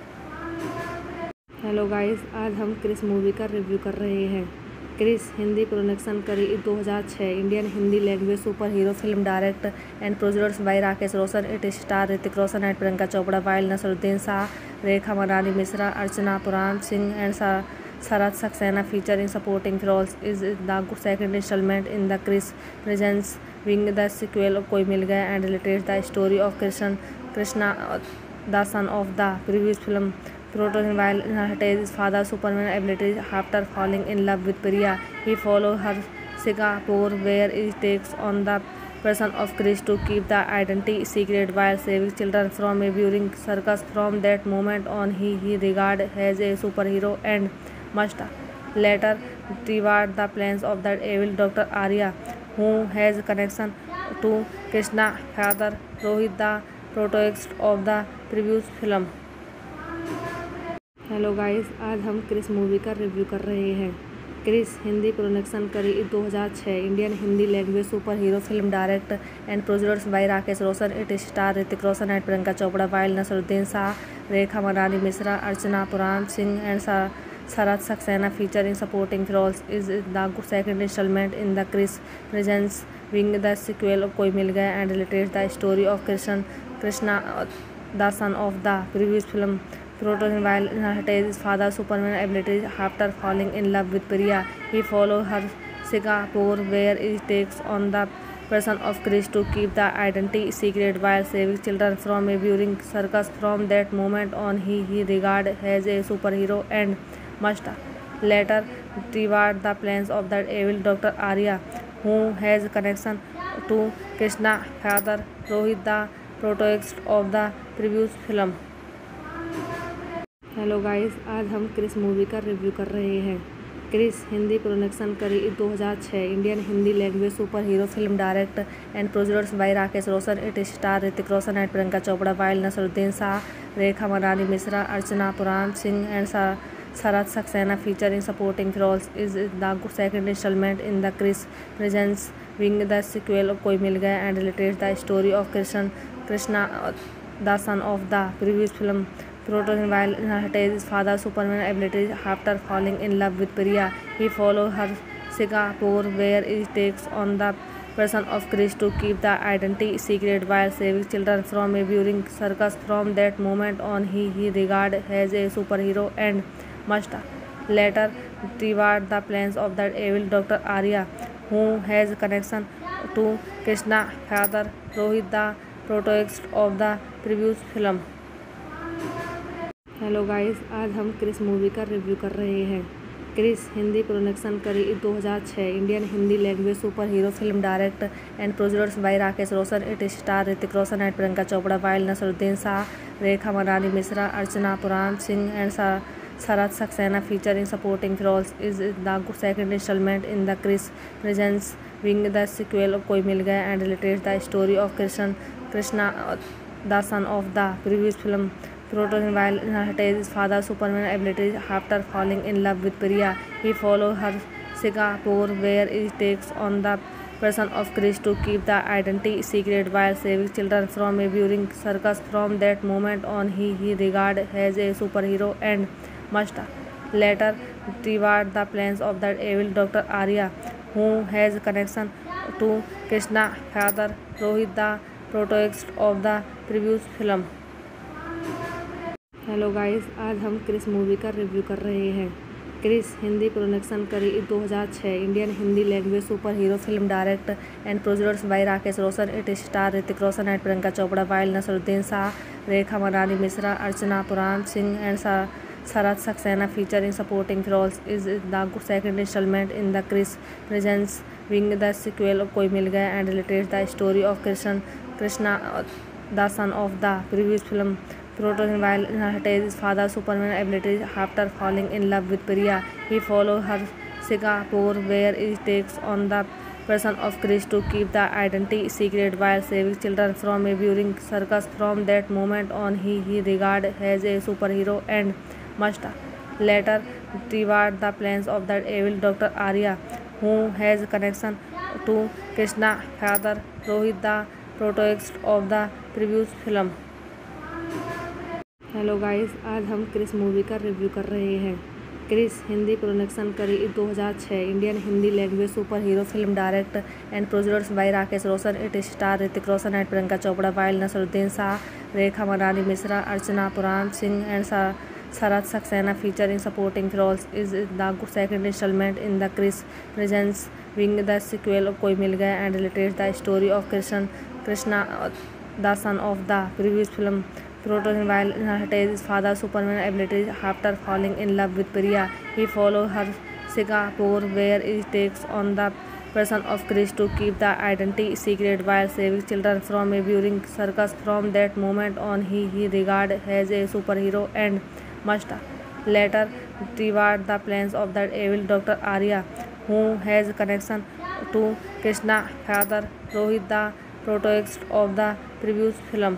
Hello guys, आज हम Chris movie का review कर रहे हैं। Chris Hindi production करी दो हज़ार छह Indian Hindi language super hero film direct and produced by Rakesh Roshan. It star Hrithik Roshan and Priyanka Chopra, while Naseeruddin Shah, Rekha Manini Mishra, Archana Puran Singh and Sharad Saxena featuring supporting roles. Is the second installment in the Chris Presents Wing, the sequel of Koi Mil Gaya, and relates the story of Krishna, Krishna, the son of the previous film. Proton while inherited his father's Superman abilities after falling in love with Priya, he follows her Singapore, where he takes on the person of Chris to keep the identity secret while saving children from a boring circus. From that moment on, he he regarded as a superhero and must later reward the plans of the evil Doctor Arya, who has connection to Krishna father Rohit, the protagonist of the previous film. Hello guys, आज हम Chris movie का review कर रहे हैं। Chris Hindi production करी दो हज़ार छह Indian Hindi language super hero film direct and produced by Rakesh Roshan. It star Hrithik Roshan and Priyanka Chopra, while Naseeruddin Shah, Rekha Manini Mishra, Archana Puran Singh and Sharad Saxena featuring supporting roles. Is the second installment in the Chris Presents Wing, the sequel of Koi Mil Gaya, and relates the story of Krishna, Krishna, the son of the previous film. Proton while inherited his father's Superman abilities after falling in love with Priya, he follows her Singapore, where he takes on the person of Chris to keep the identity secret while saving children from a boring circus. From that moment on, he he regarded as a superhero and must later reward the plans of the evil Doctor Arya, who has connection to Krishna father Rohit, the protagonist of the previous film. Hello guys, आज हम Chris movie का review कर रहे हैं। Chris Hindi production करी दो हज़ार छह Indian Hindi language super hero film direct and produced by Rakesh Roshan. It star Hrithik Roshan and Priyanka Chopra, while Naseeruddin Shah, Rekha Manini Mishra, Archana Puran Singh and Sharad Saxena featuring supporting roles is the second installment in the Chris Presents being the sequel of Koi Mil Gaya and relates the story of Krishna, Krishna, the son of the previous film. Protagonist while inheriting his father's Superman abilities after falling in love with Priya, he follows her Singapore where he takes on the person of Chris to keep the identity secret while saving children from a boring circus. From that moment on, he he regarded as a superhero and must later reward the plans of the evil Doctor Arya, who has connection to Krishna father Rohit, the protagonist of the previous film. Hello guys, आज हम Chris movie का review कर रहे हैं। Chris Hindi production करी दो हज़ार छह Indian Hindi language super hero film direct and produced by Rakesh Roshan. It star Hrithik Roshan and Priyanka Chopra, while Naseeruddin Shah, Rekha Manini Mishra, Archana Puran Singh and Sharad Saxena featuring supporting roles is the second installment in the Chris Presents being the sequel of Koi Mil Gaya and relates the story of Krishna, Krishna, the son of the previous film. Protagonist while inheriting his father's Superman abilities after falling in love with Priya, he follows her Singapore where he takes on the person of Chris to keep the identity secret while saving children from a boring circus. From that moment on, he he regarded as a superhero and must later reward the plans of the evil Doctor Arya, who has connection to Krishna father Rohit, the protagonist of the previous film. Hello guys, आज हम Chris movie का review कर रहे हैं। Chris Hindi production करी दो हज़ार छह Indian Hindi language super hero film direct and produced by Rakesh Roshan. It star Hrithik Roshan and Priyanka Chopra, while Naseeruddin Shah, Rekha Manini Mishra, Archana Puran Singh and Sharad Saxena featuring supporting roles is the second installment in the Chris Presents being the sequel of Koi Mil Gaya and relates the story of Krishna, Krishna, the son of the previous film. Protagonist while inheriting his father's Superman abilities after falling in love with Priya, he follows her Singapore where he takes on the person of Chris to keep the identity secret while saving children from a boring circus. From that moment on, he he regarded as a superhero and must later reward the plans of the evil Doctor Arya, who has connection to Krishna father Rohit, the protagonist of the previous film. Hello guys, आज हम Chris movie का review कर रहे हैं। Chris Hindi production करी दो हज़ार छह Indian Hindi language super hero film direct and produced by Rakesh Roshan. It star Hrithik Roshan and Priyanka Chopra, while Naseeruddin Shah, Rekha Manini Mishra, Archana Puran Singh and Sharad Saxena featuring supporting roles is the second installment in the Chris Presents being the sequel of Koi Mil Gaya and relates the story of Krishna, Krishna, the son of the previous film. Protagonist while inheriting his father's Superman abilities after falling in love with Priya, he follows her Singapore where he takes on the person of Chris to keep the identity secret while saving children from a boring circus. From that moment on, he he regarded as a superhero and must later reward the plans of the evil Doctor Arya, who has connection to Krishna father Rohit, the protagonist of the previous film.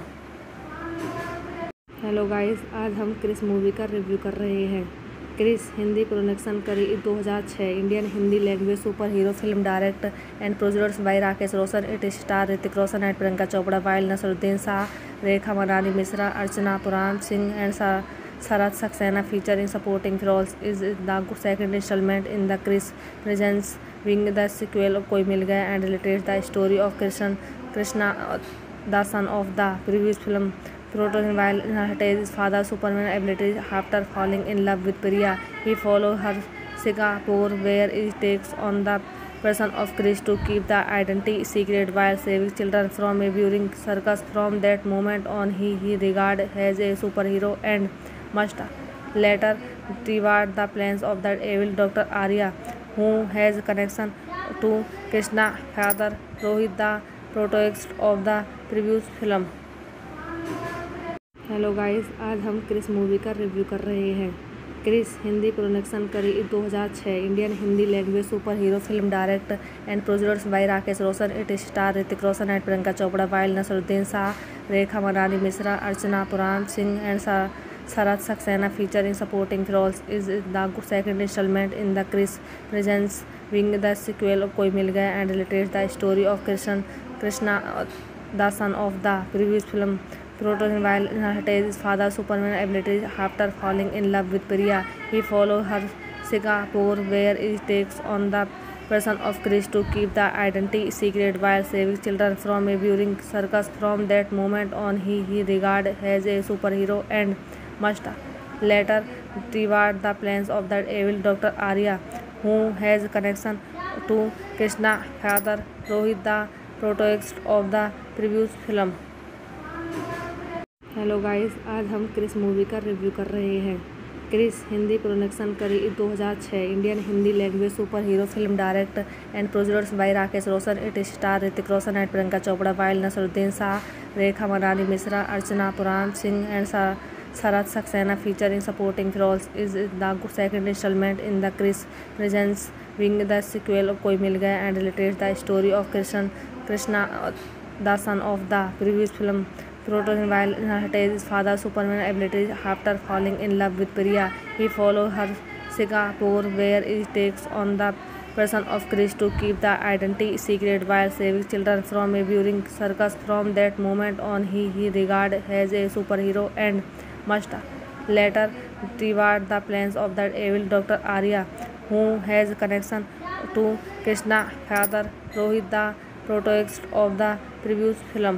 Hello guys, आज हम Chris movie का review कर रहे हैं। Chris Hindi production करी दो हज़ार छह Indian Hindi language super hero film direct and produced by Rakesh Roshan. It star Hrithik Roshan and Priyanka Chopra, while Naseeruddin Shah, Rekha Manini Mishra, Archana Puran Singh and Sharad Saxena featuring supporting roles is the second installment in the Chris Presents being the sequel of Koi Mil Gaya and relates the story of Krishna, Krishna, the son of the previous film. Protagonist while inheriting his father's Superman abilities after falling in love with Priya, he follows her Singapore where he takes on the person of Chris to keep the identity secret while saving children from a boring circus. From that moment on, he he regarded as a superhero and must later reward the plans of the evil Doctor Arya, who has connection to Krishna father Rohit, the protagonist of the previous film. Hello guys, आज हम Chris movie का review कर रहे हैं। Chris Hindi production करी दो हज़ार छह Indian Hindi language super hero film direct and produced by Rakesh Roshan. It star Hrithik Roshan and Priyanka Chopra, while Naseeruddin Shah, Rekha Manini Mishra, Archana Puran Singh and Sharad Saxena featuring supporting roles. Is the second installment in the Chris Presents Wing, the sequel of Koi Mil Gaya, and relates the story of Krishna, Krishna, the son of the previous film. Proton while inherited his father's Superman abilities after falling in love with Priya, he follows her Singapore, where he takes on the person of Chris to keep the identity secret while saving children from a boring circus. From that moment on, he he regarded as a superhero and must later reward the plans of the evil Doctor Arya, who has connection to Krishna father Rohit, the protagonist of the previous film. Hello guys, आज हम Chris movie का review कर रहे हैं। Chris Hindi production करी दो हज़ार छह Indian Hindi language super hero film direct and produced by Rakesh Roshan. It star Hrithik Roshan and Priyanka Chopra, while Naseeruddin Shah, Rekha Manini Mishra, Archana Puran Singh and Sharad Saxena featuring supporting roles. Is the second installment in the Chris Presents Wing, the sequel of Koi Mil Gaya, and relates the story of Krishna, Krishna, the son of the previous film. Proton while inherited his father's Superman abilities after falling in love with Priya, he follows her Singapore, where he takes on the person of Chris to keep the identity secret while saving children from a boring circus. From that moment on, he he regarded as a superhero and must later reward the plans of the evil Doctor Arya, who has connection to Krishna father Rohit, the protagonist of the previous film.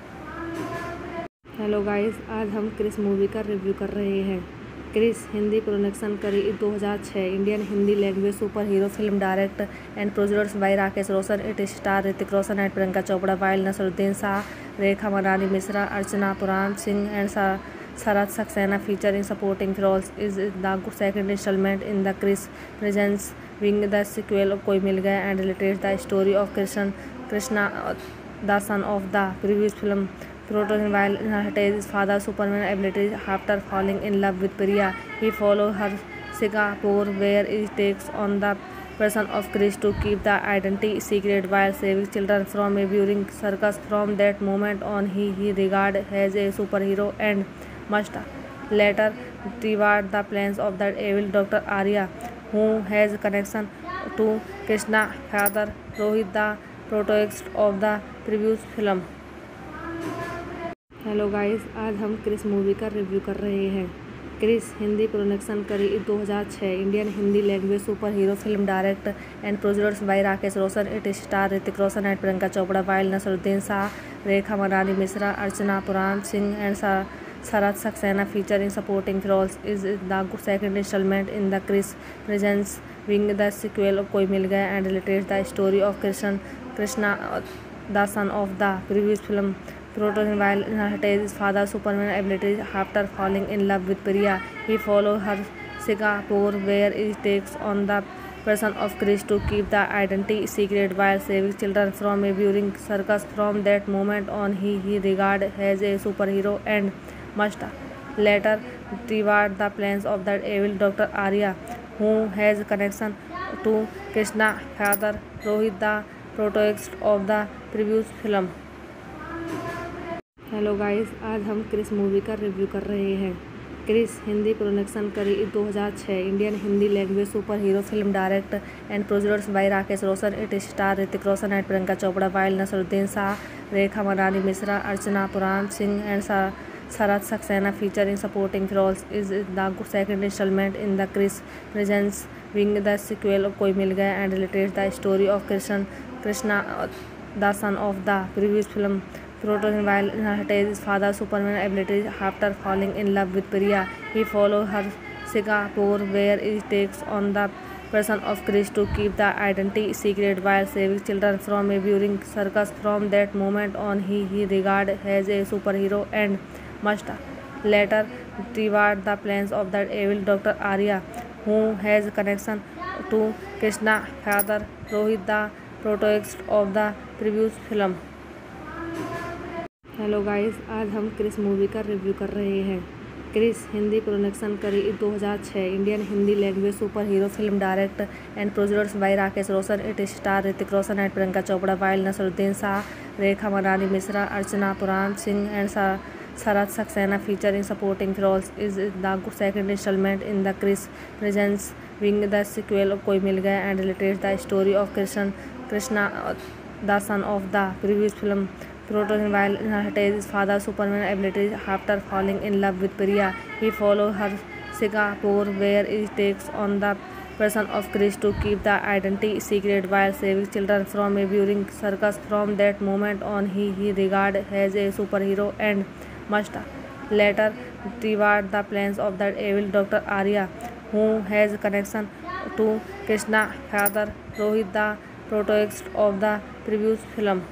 Hello guys, आज हम Chris movie का review कर रहे हैं। Chris Hindi production करी दो हज़ार छह Indian Hindi language super hero film direct and produced by Rakesh Roshan. It star Hrithik Roshan and Priyanka Chopra, while Naseeruddin Shah, Rekha Manini Mishra, Archana Puran Singh and Sharad Saxena featuring supporting roles. Is the second installment in the Chris Presents Wing, the sequel of Koi Mil Gaya, and relates the story of Krishna, Krishna, the son of the previous film. Proton while inherited his father's Superman abilities after falling in love with Priya, he follows her Singapore, where he takes on the person of Chris to keep the identity secret while saving children from a boring circus. From that moment on, he he regarded as a superhero and must later reward the plans of the evil Doctor Arya, who has connection to Krishna father Rohit, the protagonist of the previous film. Hello guys, आज हम Chris movie का review कर रहे हैं। Chris Hindi production करी दो हज़ार छह Indian Hindi language super hero film direct and produced by Rakesh Roshan. It star Hrithik Roshan and Priyanka Chopra, while Naseeruddin Shah, Rekha Manini Mishra, Archana Puran Singh and Sharad Saxena featuring supporting roles. Is the second installment in the Chris Presents Wing, the sequel of Koi Mil Gaya, and relates the story of Krishna, Krishna, the son of the previous film. Proton while inherited his father's Superman abilities after falling in love with Priya, he follows her Singapore, where he takes on the person of Chris to keep the identity secret while saving children from a boring circus. From that moment on, he he regarded as a superhero and must later reward the plans of the evil Doctor Arya, who has connection to Krishna father Rohit, the protagonist of the previous film. Hello guys, आज हम Chris movie का review कर रहे हैं। Chris Hindi production करी दो हज़ार छह Indian Hindi language super hero film direct and produced by Rakesh Roshan. It star Hrithik Roshan and Priyanka Chopra, while Naseeruddin Shah, Rekha Manini Mishra, Archana Puran Singh and Sharad Saxena featuring supporting roles. Is the second installment in the Chris Presents Wing, the sequel of Koi Mil Gaya, and relates the story of Krishna, Krishna, the son of the previous film. Proton while inherited his father's Superman abilities after falling in love with Priya, he follows her Singapore, where he takes on the person of Chris to keep the identity secret while saving children from a boring circus. From that moment on, he he regarded as a superhero and must later reward the plans of the evil Doctor Arya, who has connection to Krishna father Rohit, the protagonist of the previous film. Hello guys, आज हम Chris movie का review कर रहे हैं। Chris Hindi production करी दो हज़ार छह Indian Hindi language super hero film direct and produced by Rakesh Roshan. It star Hrithik Roshan and Priyanka Chopra, while Naseeruddin Shah, Rekha मरानी Mishra, Archana Puran Singh and Sharad Saxena feature in supporting roles. Is the second installment in the Chris Presents being the sequel of Koi Mil Gaya and relates the story of Krishna, Krishna, the son of the previous film. Proton while inherited his father's Superman abilities after falling in love with Priya, he follows her Singapore, where he takes on the person of Chris to keep the identity secret while saving children from a boring circus. From that moment on, he he regarded as a superhero and must later reward the plans of the evil Doctor Arya, who has connection to Krishna father Rohit, the protagonist of the previous film.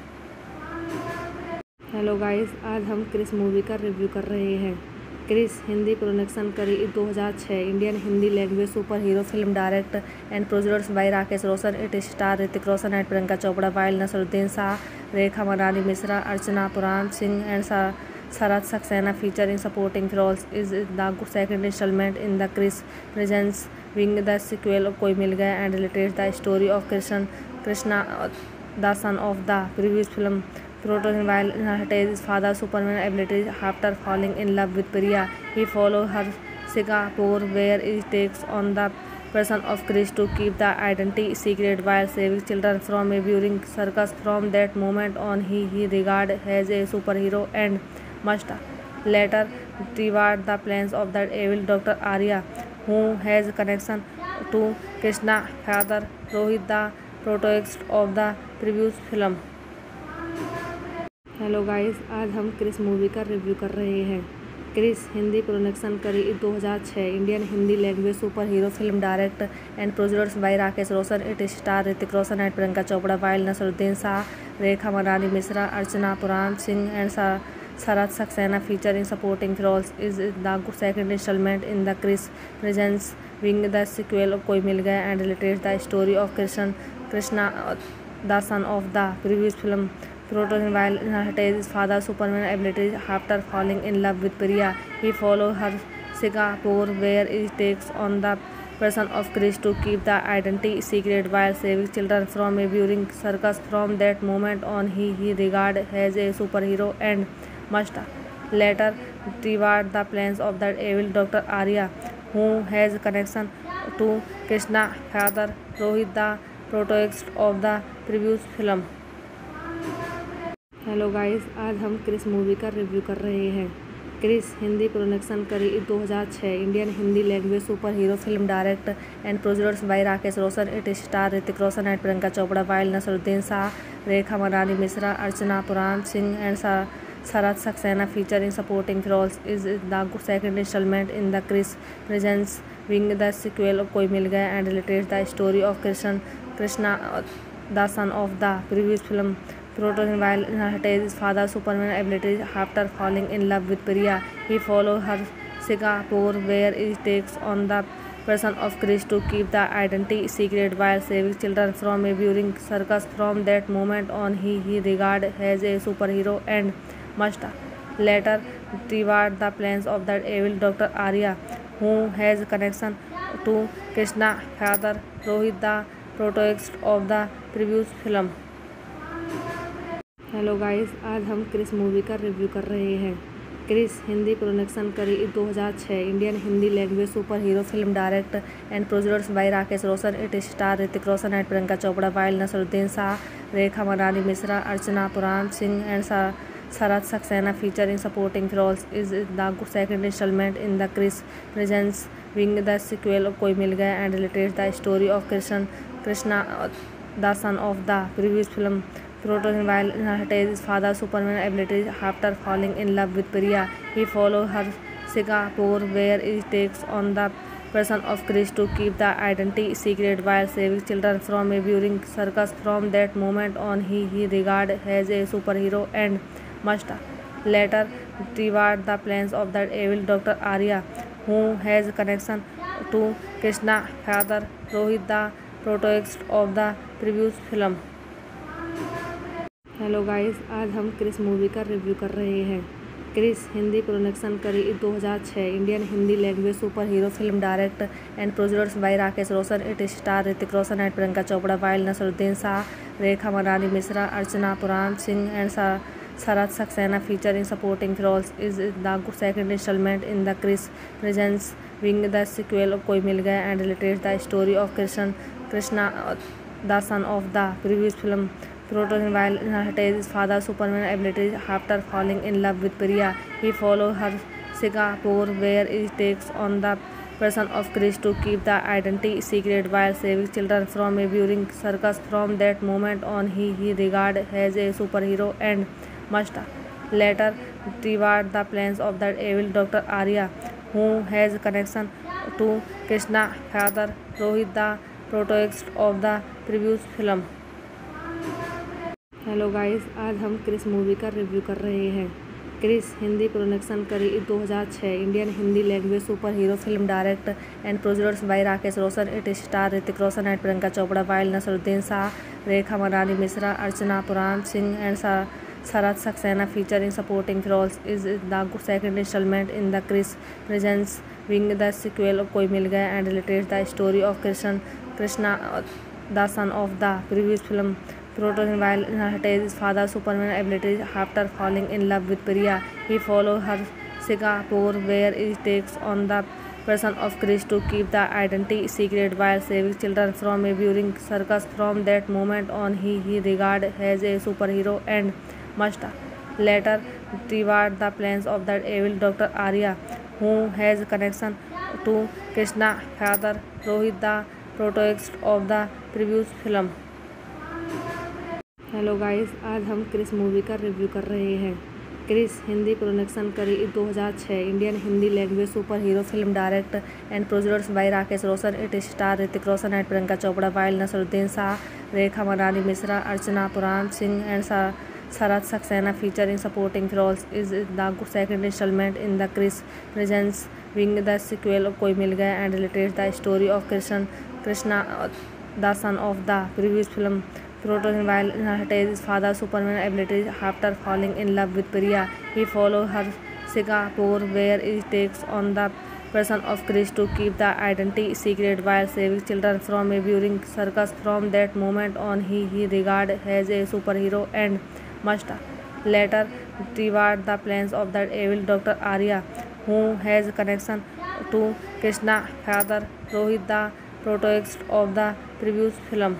Hello guys, आज हम Chris movie का review कर रहे हैं। Chris Hindi production करी दो हज़ार छह Indian Hindi language super hero film direct and produced by Rakesh Roshan. It star Hrithik Roshan and Priyanka Chopra, while Naseeruddin Shah, Rekha मरानी Mishra, Archana Puran Singh and Sharad Saxena feature in supporting roles. Is the second installment in the Chris Presents being the sequel of Koi Mil Gaya and relates the story of Krishna, Krishna, the son of the previous film. Proton while inherited his father's Superman abilities after falling in love with Priya, he follows her Singapore, where he takes on the person of Chris to keep the identity secret while saving children from a boring circus. From that moment on, he he regarded as a superhero and must later reward the plans of the evil Doctor Arya, who has connection to Krishna father Rohit, the protagonist of the previous film. Hello guys, आज हम Chris movie का review कर रहे हैं। Chris Hindi production करी दो हज़ार छह Indian Hindi language super hero film direct and produced by Rakesh Roshan. It star Hrithik Roshan and Priyanka Chopra, while Naseeruddin Shah, Rekha मरानी Mishra, Archana Puran Singh and Sharad Saxena feature in supporting roles. Is the second installment in the Chris Presents being the sequel of Koi Mil Gaya and relates the story of Krishna, Krishna, the son of the previous film. Proton while inherited his father's Superman abilities after falling in love with Priya, he follows her Singapore, where he takes on the person of Chris to keep the identity secret while saving children from a boring circus. From that moment on, he he regarded as a superhero and must later reward the plans of the evil Doctor Arya, who has connection to Krishna father Rohit, the protagonist of the previous film. Hello guys, आज हम Chris movie का review कर रहे हैं। Chris Hindi production करी दो हज़ार छह Indian Hindi language super hero film direct and produced by Rakesh Roshan. It star Hrithik Roshan and Priyanka Chopra, while Naseeruddin Shah, Rekha मरानी Mishra, Archana Puran Singh and Sharad Saxena feature in supporting roles. Is the second installment in the Chris Presents being the sequel of Koi Mil Gaya and relates the story of Krishna, Krishna, the son of the previous film. Proton while inherited his father's Superman abilities after falling in love with Priya, he follows her Singapore, where he takes on the person of Chris to keep the identity secret while saving children from a boring circus. From that moment on, he he regarded as a superhero and must later reward the plans of the evil Doctor Arya, who has connection to Krishna father Rohit, the protagonist of the previous film. Hello guys, आज हम Chris movie का review कर रहे हैं। Chris Hindi production करी दो हज़ार छह Indian Hindi language super hero film direct and produced by Rakesh Roshan. It star Hrithik Roshan and Priyanka Chopra, while Naseeruddin Shah, Rekha मरानी Mishra, Archana Puran Singh and Sharad Saxena feature in supporting roles. Is the second installment in the Chris Presents being the sequel of Koi Mil Gaya and relates the story of Krishna, Krishna, the son of the previous film. Proton while inherited his father's Superman abilities after falling in love with Priya, he follows her Singapore, where he takes on the person of Chris to keep the identity secret while saving children from a boring circus. From that moment on, he he regarded as a superhero and must later reward the plans of the evil Doctor Arya, who has connection to Krishna father Rohit, the protagonist of the previous film. Hello guys, आज हम Chris movie का review कर रहे हैं। Chris Hindi production करी दो हज़ार छह Indian Hindi language super hero film direct and produced by Rakesh Roshan. It star Hrithik Roshan and Priyanka Chopra, while Naseeruddin Shah, Rekha Manini Mishra, Archana Puran Singh and Sharad Saxena featuring supporting roles. Is the second installment in the Chris Presents Wing, the sequel of Koi Mil Gaya, and relates the story of Krishna, Krishna, the son of the previous film. Proton while inherited his father's Superman abilities after falling in love with Priya, he follows her Singapore, where he takes on the person of Chris to keep the identity secret while saving children from a boring circus. From that moment on, he he regarded as a superhero and must later reward the plans of the evil Doctor Arya, who has connection to Krishna father Rohit, the protagonist of the previous film. Hello guys, आज हम Chris movie का review कर रहे हैं। Chris Hindi production करी दो हज़ार छह Indian Hindi language super hero film direct and produced by Rakesh Roshan. It star Hrithik Roshan and Priyanka Chopra, while Naseeruddin Shah, Rekha Manini Mishra, Archana Puran Singh and Sharad Saxena featuring supporting roles. Is the second installment in the Chris Presents Wing, the sequel of Koi Mil Gaya, and relates the story of Krishna, Krishna, the son of the previous film. Proton while inherited his father's Superman abilities after falling in love with Priya, he follows her Singapore, where he takes on the person of Chris to keep the identity secret while saving children from a boring circus. From that moment on, he he regarded as a superhero and must later reward the plans of the evil Doctor Arya, who has connection to Krishna father Rohit, the protagonist of the previous film. Hello guys, आज हम Chris movie का review कर रहे हैं। Chris Hindi production करी दो हज़ार छह Indian Hindi language super hero film direct and produced by Rakesh Roshan. It star Hrithik Roshan and Priyanka Chopra, while Naseeruddin Shah, Rekha Manini Mishra, Archana Puran Singh and Sharad Saxena featuring supporting roles. Is the second installment in the Chris Presents Wing, the sequel of Koi Mil Gaya, and relates the story of Krishna, Krishna, the son of the previous film. Proton while inherited his father's Superman abilities after falling in love with Priya, he follows her Singapore, where he takes on the person of Chris to keep the identity secret while saving children from a boring circus. From that moment on, he he regarded as a superhero and must later reward the plans of the evil Doctor Arya, who has connection to Krishna father Rohit, the protagonist of the previous film.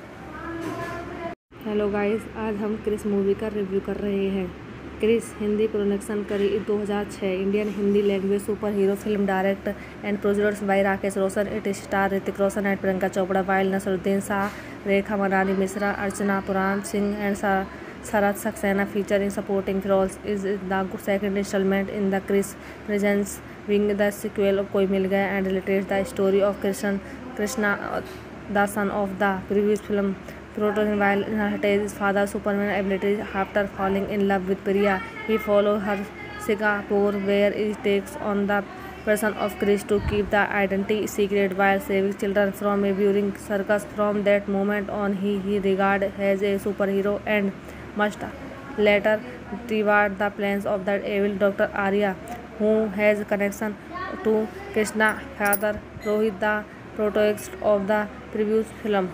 Hello guys, आज हम Chris movie का review कर रहे हैं। Chris Hindi production करी दो हज़ार छह Indian Hindi language super hero film direct and produced by Rakesh Roshan. It star Hrithik Roshan and Priyanka Chopra, while Naseeruddin Shah, Rekha Manini Mishra, Archana Puran Singh and Sharad Saxena featuring supporting roles. Is the second installment in the Chris Presents Wing, the sequel of Koi Mil Gaya, and relates the story of Krishna, Krishna, the son of the previous film. Proton while inherited his father's Superman abilities after falling in love with Priya, he follows her Singapore, where he takes on the person of Chris to keep the identity secret while saving children from a boring circus. From that moment on, he he regarded as a superhero and must later reward the plans of the evil Doctor Arya, who has connection to Krishna father Rohit, the protagonist of the previous film.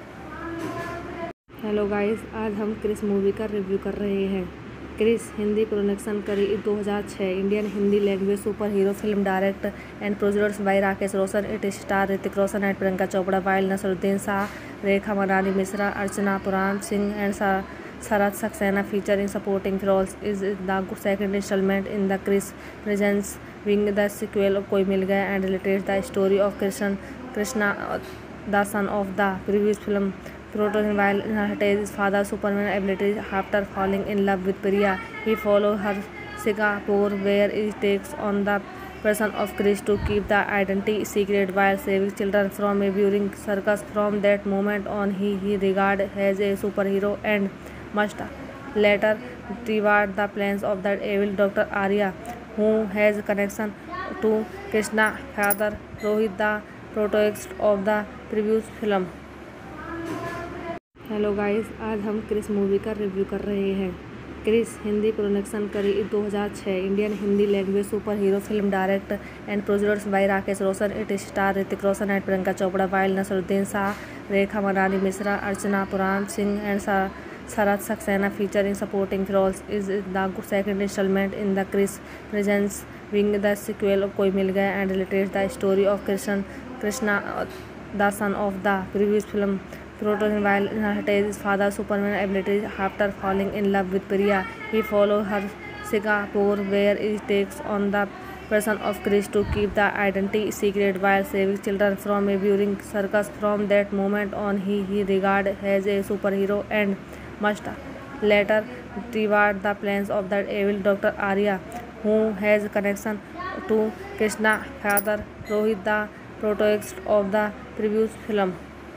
Hello guys, आज हम Chris movie का review कर रहे हैं। Chris Hindi production करी दो हज़ार छह Indian Hindi language super hero film direct and produced by Rakesh Roshan. It star Hrithik Roshan and Priyanka Chopra, while Naseeruddin Shah, Rekha Manini Mishra, Archana Puran Singh and Sharad Saxena featuring supporting roles. Is the second installment in the Chris Presents Wing, the sequel of Koi Mil Gaya, and relates the story of Krishna, Krishna, the son of the previous film. Proton while inherited his father's Superman abilities after falling in love with Priya, he follows her Singapore, where he takes on the person of Chris to keep the identity secret while saving children from a boring circus. From that moment on, he he regarded as a superhero and must later reward the plans of the evil Doctor Arya, who has connection to Krishna father Rohit, the protagonist of the previous film. Hello guys, आज हम Chris movie का review कर रहे हैं। Chris Hindi production करी दो हज़ार छह Indian Hindi language super hero film direct and produced by Rakesh Roshan. It star Hrithik Roshan and Priyanka Chopra, while Naseeruddin Shah, Rekha Manini Mishra, Archana Puran Singh and Sharad Saxena featuring supporting roles is the second installment in the Chris Presents being the sequel of Koi Mil Gaya and relates the story of Krishna, Krishna, the son of the previous film. Protagonist while inheriting his father's Superman abilities after falling in love with Priya, he follows her Singapore where he takes on the person of Chris to keep the identity secret while saving children from a boring circus. From that moment on, he he regarded as a superhero and must later reward the plans of the evil Doctor Arya, who has connection to Krishna father Rohit, the protagonist of the previous film.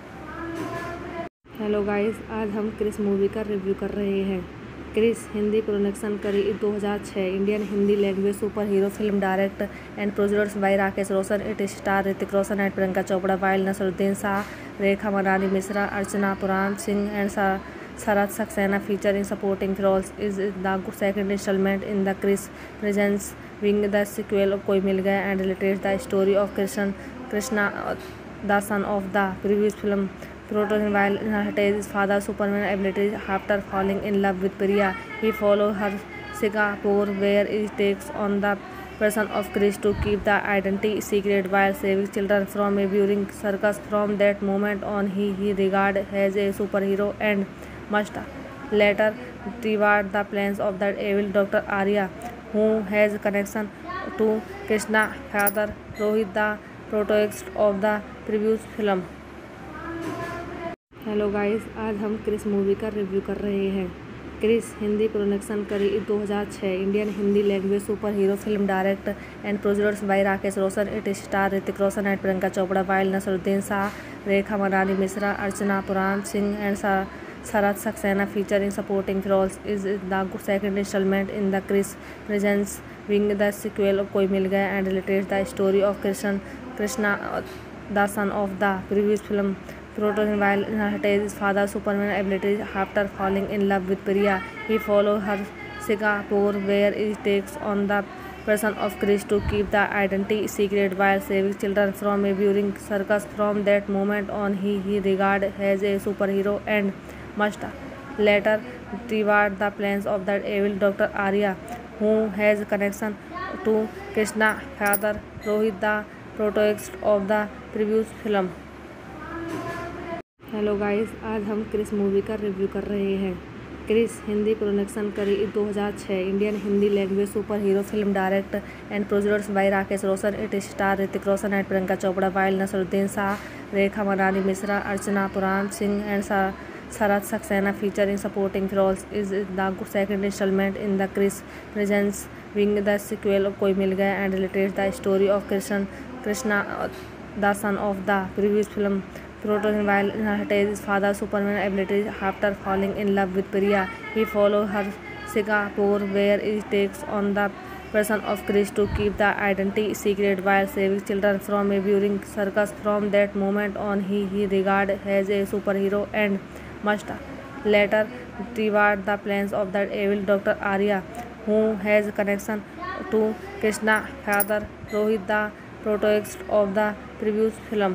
Hello guys, आज हम Chris movie का review कर रहे हैं। Chris Hindi production करी दो हज़ार छह Indian Hindi language super hero film direct and produced by Rakesh Roshan. It star Hrithik Roshan and Priyanka Chopra, while Naseeruddin Shah, Rekha Manini Mishra, Archana Puran Singh and Sharad Saxena featuring supporting roles is the second installment in the Chris Presents being the sequel of Koi Mil Gaya and relates the story of Krishna, Krishna, the son of the previous film. Protagonist while inheriting his father's Superman abilities after falling in love with Priya, he follows her Singapore where he takes on the person of Chris to keep the identity secret while saving children from a boring circus. From that moment on, he he regarded as a superhero and must later reward the plans of the evil Doctor Arya, who has connection to Krishna father Rohit, the protagonist of the previous film. Hello guys, आज हम Chris movie का review कर रहे हैं। Chris Hindi production करी दो हज़ार छह Indian Hindi language super hero film direct and produced by Rakesh Roshan. It star Hrithik Roshan and Priyanka Chopra, while Naseeruddin Shah, Rekha Manini Mishra, Archana Puran Singh and Sharad Saxena featuring supporting roles is the second installment in the Chris Presents being the sequel of Koi Mil Gaya and relates the story of Krishna, Krishna, the son of the previous film. Protagonist while inheriting his father's Superman abilities after falling in love with Priya, he follows her Singapore where he takes on the person of Chris to keep the identity secret while saving children from a boring circus. From that moment on, he he regarded as a superhero and must later reward the plans of the evil Doctor Arya, who has connection to Krishna father Rohit, the protagonist of the previous film. Hello guys, आज हम Chris movie का review कर रहे हैं। Chris Hindi production करी दो हज़ार छह Indian Hindi language super hero film direct and produced by Rakesh Roshan. It star Hrithik Roshan and Priyanka Chopra, while Naseeruddin Shah, Rekha Manini Mishra, Archana Puran Singh and Sharad Saxena featuring supporting roles is the second installment in the Chris Presents being the sequel of Koi Mil Gaya and relates the story of Krishna, Krishna, the son of the previous film. Protagonist while inheriting his father's Superman abilities after falling in love with Priya, he follows her Singapore where he takes on the person of Chris to keep the identity secret while saving children from a boring circus. From that moment on, he he regarded as a superhero and must later reward the plans of the evil Doctor Arya, who has connection to Krishna father Rohit, the protagonist of the previous film.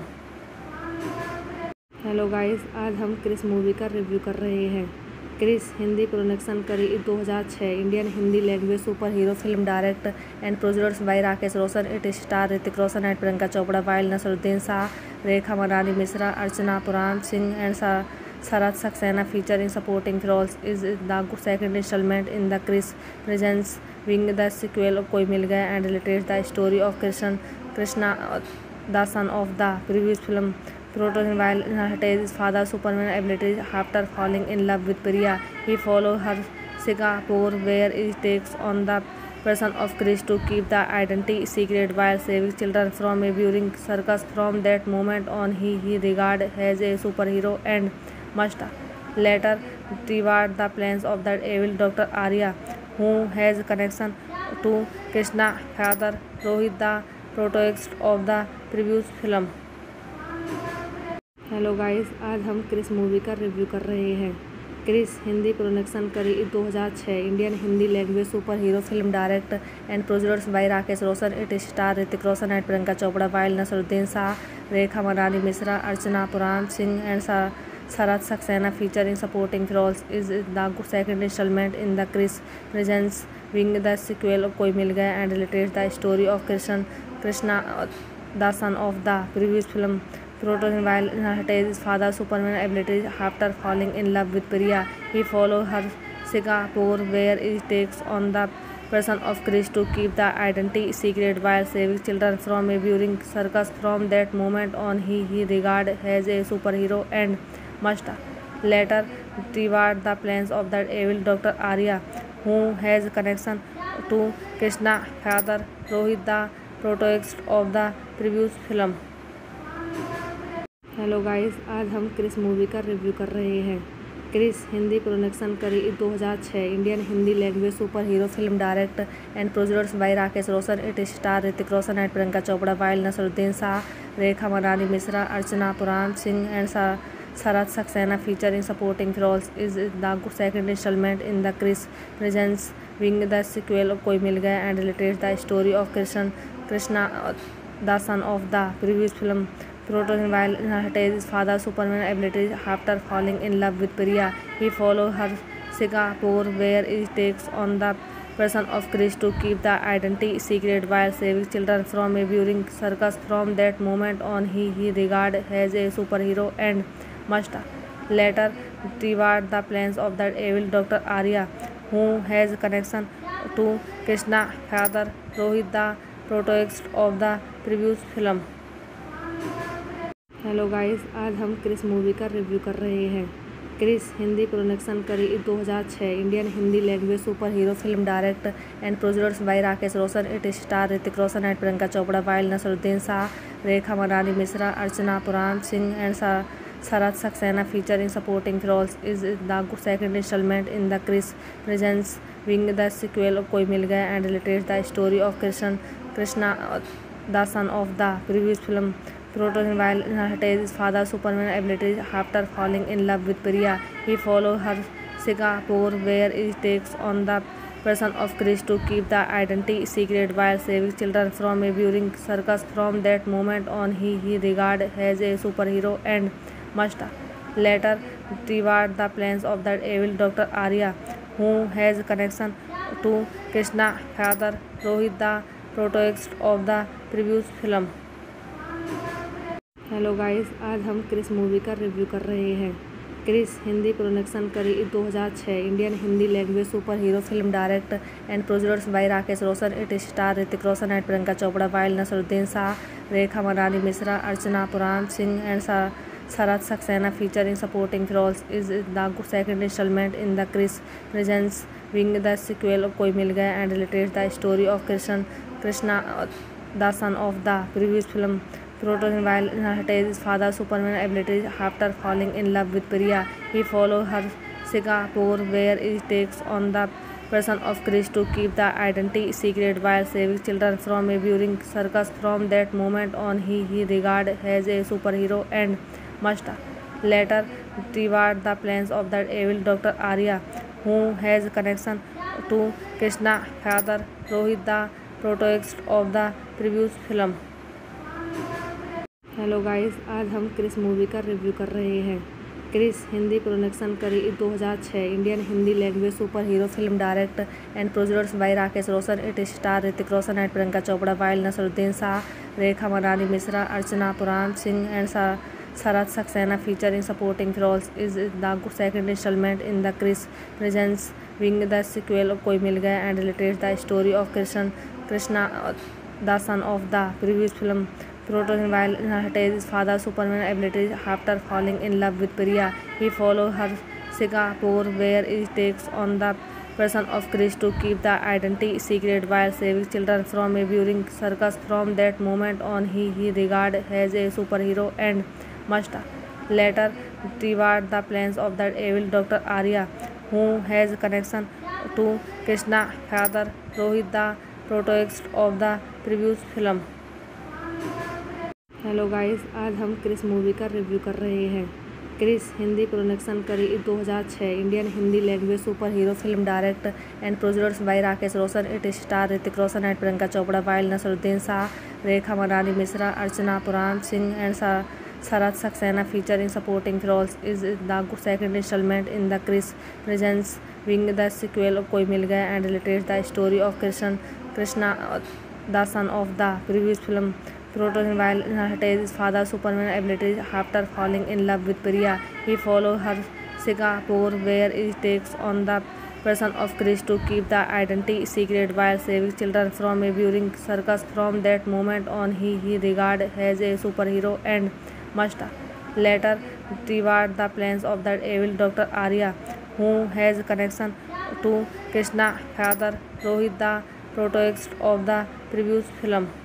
Hello guys, आज हम Chris movie का review कर रहे हैं। Chris Hindi production करी दो हज़ार छह Indian Hindi language super hero film direct and produced by Rakesh Roshan. It star Hrithik Roshan and Priyanka Chopra, while Naseeruddin Shah, Rekha Manini Mishra, Archana Puran Singh and Sharad Saxena featuring supporting roles is the second installment in the Chris Presents being the sequel of Koi Mil Gaya and relates the story of Krishna, Krishna, the son of the previous film. Protagonist while inheriting his father's Superman abilities after falling in love with Priya, he follows her Singapore where he takes on the person of Chris to keep the identity secret while saving children from a boring circus. From that moment on, he he regarded as a superhero and must later reward the plans of the evil Doctor Arya, who has connection to Krishna father Rohit, the protagonist of the previous film. Hello hello guys, आज हम Chris movie का review कर रहे हैं। Chris Hindi production करी दो हज़ार छह Indian Hindi language super hero film direct and produced by Rakesh Roshan. It star Hrithik Roshan and Priyanka Chopra, while Naseeruddin Shah, Rekha Manini Mishra, Archana Puran Singh and Sharad Saxena featuring supporting roles is the second installment in the Chris Presents being the sequel of Koi Mil Gaya and relates the story of Krishna, Krishna, the son of the previous film. Protagonist while inheriting his father's superman abilities after falling in love with Priya, he follows her Singapore where he takes on the person of Chris to keep the identity secret while saving children from a boring circus. From that moment on, he he regarded as a superhero and must later thwart the plans of the evil Doctor Arya, who has connection to Krishna father Rohit, the protagonist of the previous film. Hello guys, आज हम Chris movie का review कर रहे हैं। Chris Hindi production करी दो हज़ार छह Indian Hindi language super hero film direct and produced by Rakesh Roshan. It star Hrithik Roshan and Priyanka Chopra, while Naseeruddin Shah, Rekha Manini Mishra, Archana Puran Singh and Sharad Saxena featuring supporting roles is the second installment in the Chris Presents being the sequel of Koi Mil Gaya and relates the story of Krishna, Krishna, the son of the previous film. Protagonist while inheriting his father's superman abilities after falling in love with Priya, he follows her Singapore where he takes on the person of Chris to keep the identity secret while saving children from a boring circus. From that moment on, he he regarded as a superhero and must later thwart the plans of the evil Doctor Arya, who has connection to Krishna father Rohit, the protagonist of the previous film. Hello guys, आज हम Chris movie का review कर रहे हैं। Chris Hindi production करी दो हज़ार छह Indian Hindi language super hero film direct and produced by Rakesh Roshan. It star Hrithik Roshan and Priyanka Chopra, while Naseeruddin Shah, Rekha Manini Mishra, Archana Puran Singh and Sharad Saxena featuring supporting roles is the second installment in the Chris Presents being the sequel of Koi Mil Gaya and relates the story of Krishna, Krishna, the son of the previous film. Protagonist while inheriting his father's superman abilities after falling in love with Priya, he follows her Singapore where he takes on the person of Chris to keep the identity secret while saving children from a boring circus. From that moment on, he he regarded as a superhero and must later thwart the plans of the evil Doctor Arya, who has connection to Krishna father Rohit, the protagonist of the previous film. Hello guys, आज हम Chris movie का review कर रहे हैं। Chris Hindi production करी दो हज़ार छह Indian Hindi language super hero film direct and produced by Rakesh Roshan. It star Hrithik Roshan and Priyanka Chopra, while Naseeruddin Shah, Rekha Manini Mishra, Archana Puran Singh and Sharad Saxena featuring supporting roles is the second installment in the Chris Presents being the sequel of Koi Mil Gaya and relates the story of Krishna, Krishna, the son of the previous film. Protagonist while inheriting his father's superman abilities after falling in love with Priya, he follows her Singapore where he takes on the person of Chris to keep the identity secret while saving children from a boring circus. From that moment on, he he regarded as a superhero and must later thwart the plans of the evil Doctor Arya, who has connection to Krishna father Rohit, the protagonist of the previous film. Hello guys, आज हम Chris movie का review कर रहे हैं। Chris Hindi production करी दो हज़ार छह Indian Hindi language super hero film direct and produced by Rakesh Roshan. It star Hrithik Roshan and Priyanka Chopra, while Naseeruddin Shah, Rekha Manini Mishra, Archana Puran Singh and Sharad Saxena featuring supporting roles is the second installment in the Chris Presents being the sequel of Koi Mil Gaya and relates the story of Krishna, Krishna, the son of the previous film. Protagonist while inheriting his father's superman abilities after falling in love with Priya, he follows her Singapore where he takes on the person of Chris to keep the identity secret while saving children from a boring circus. From that moment on, he he regarded as a superhero and must later thwart the plans of the evil Doctor Arya, who has connection to Krishna father Rohit, the protagonist of the previous film. Hello guys, आज हम Chris movie का review कर रहे हैं। Chris Hindi production करी दो हज़ार छह Indian Hindi language super hero film direct and produced by Rakesh Roshan. It star Hrithik Roshan and Priyanka Chopra, while Naseeruddin Shah, Rekha Manini Mishra, Archana Puran Singh and Sharad Saxena featuring supporting roles. Is the second installment in the Chris Presents being the sequel of Koi Mil Gaya and relates the story of Krishna, Krishna, the son of the previous film. Proton while inherited his father's Superman abilities after falling in love with Priya, he follows her Singapore, where he takes on the person of Chris to keep the identity secret while saving children from a boring circus. From that moment on, he he regarded as a superhero and must later thwart the plans of that evil Doctor Arya, who has connection to Krishna's father Rohit, the protagonist of the previous film.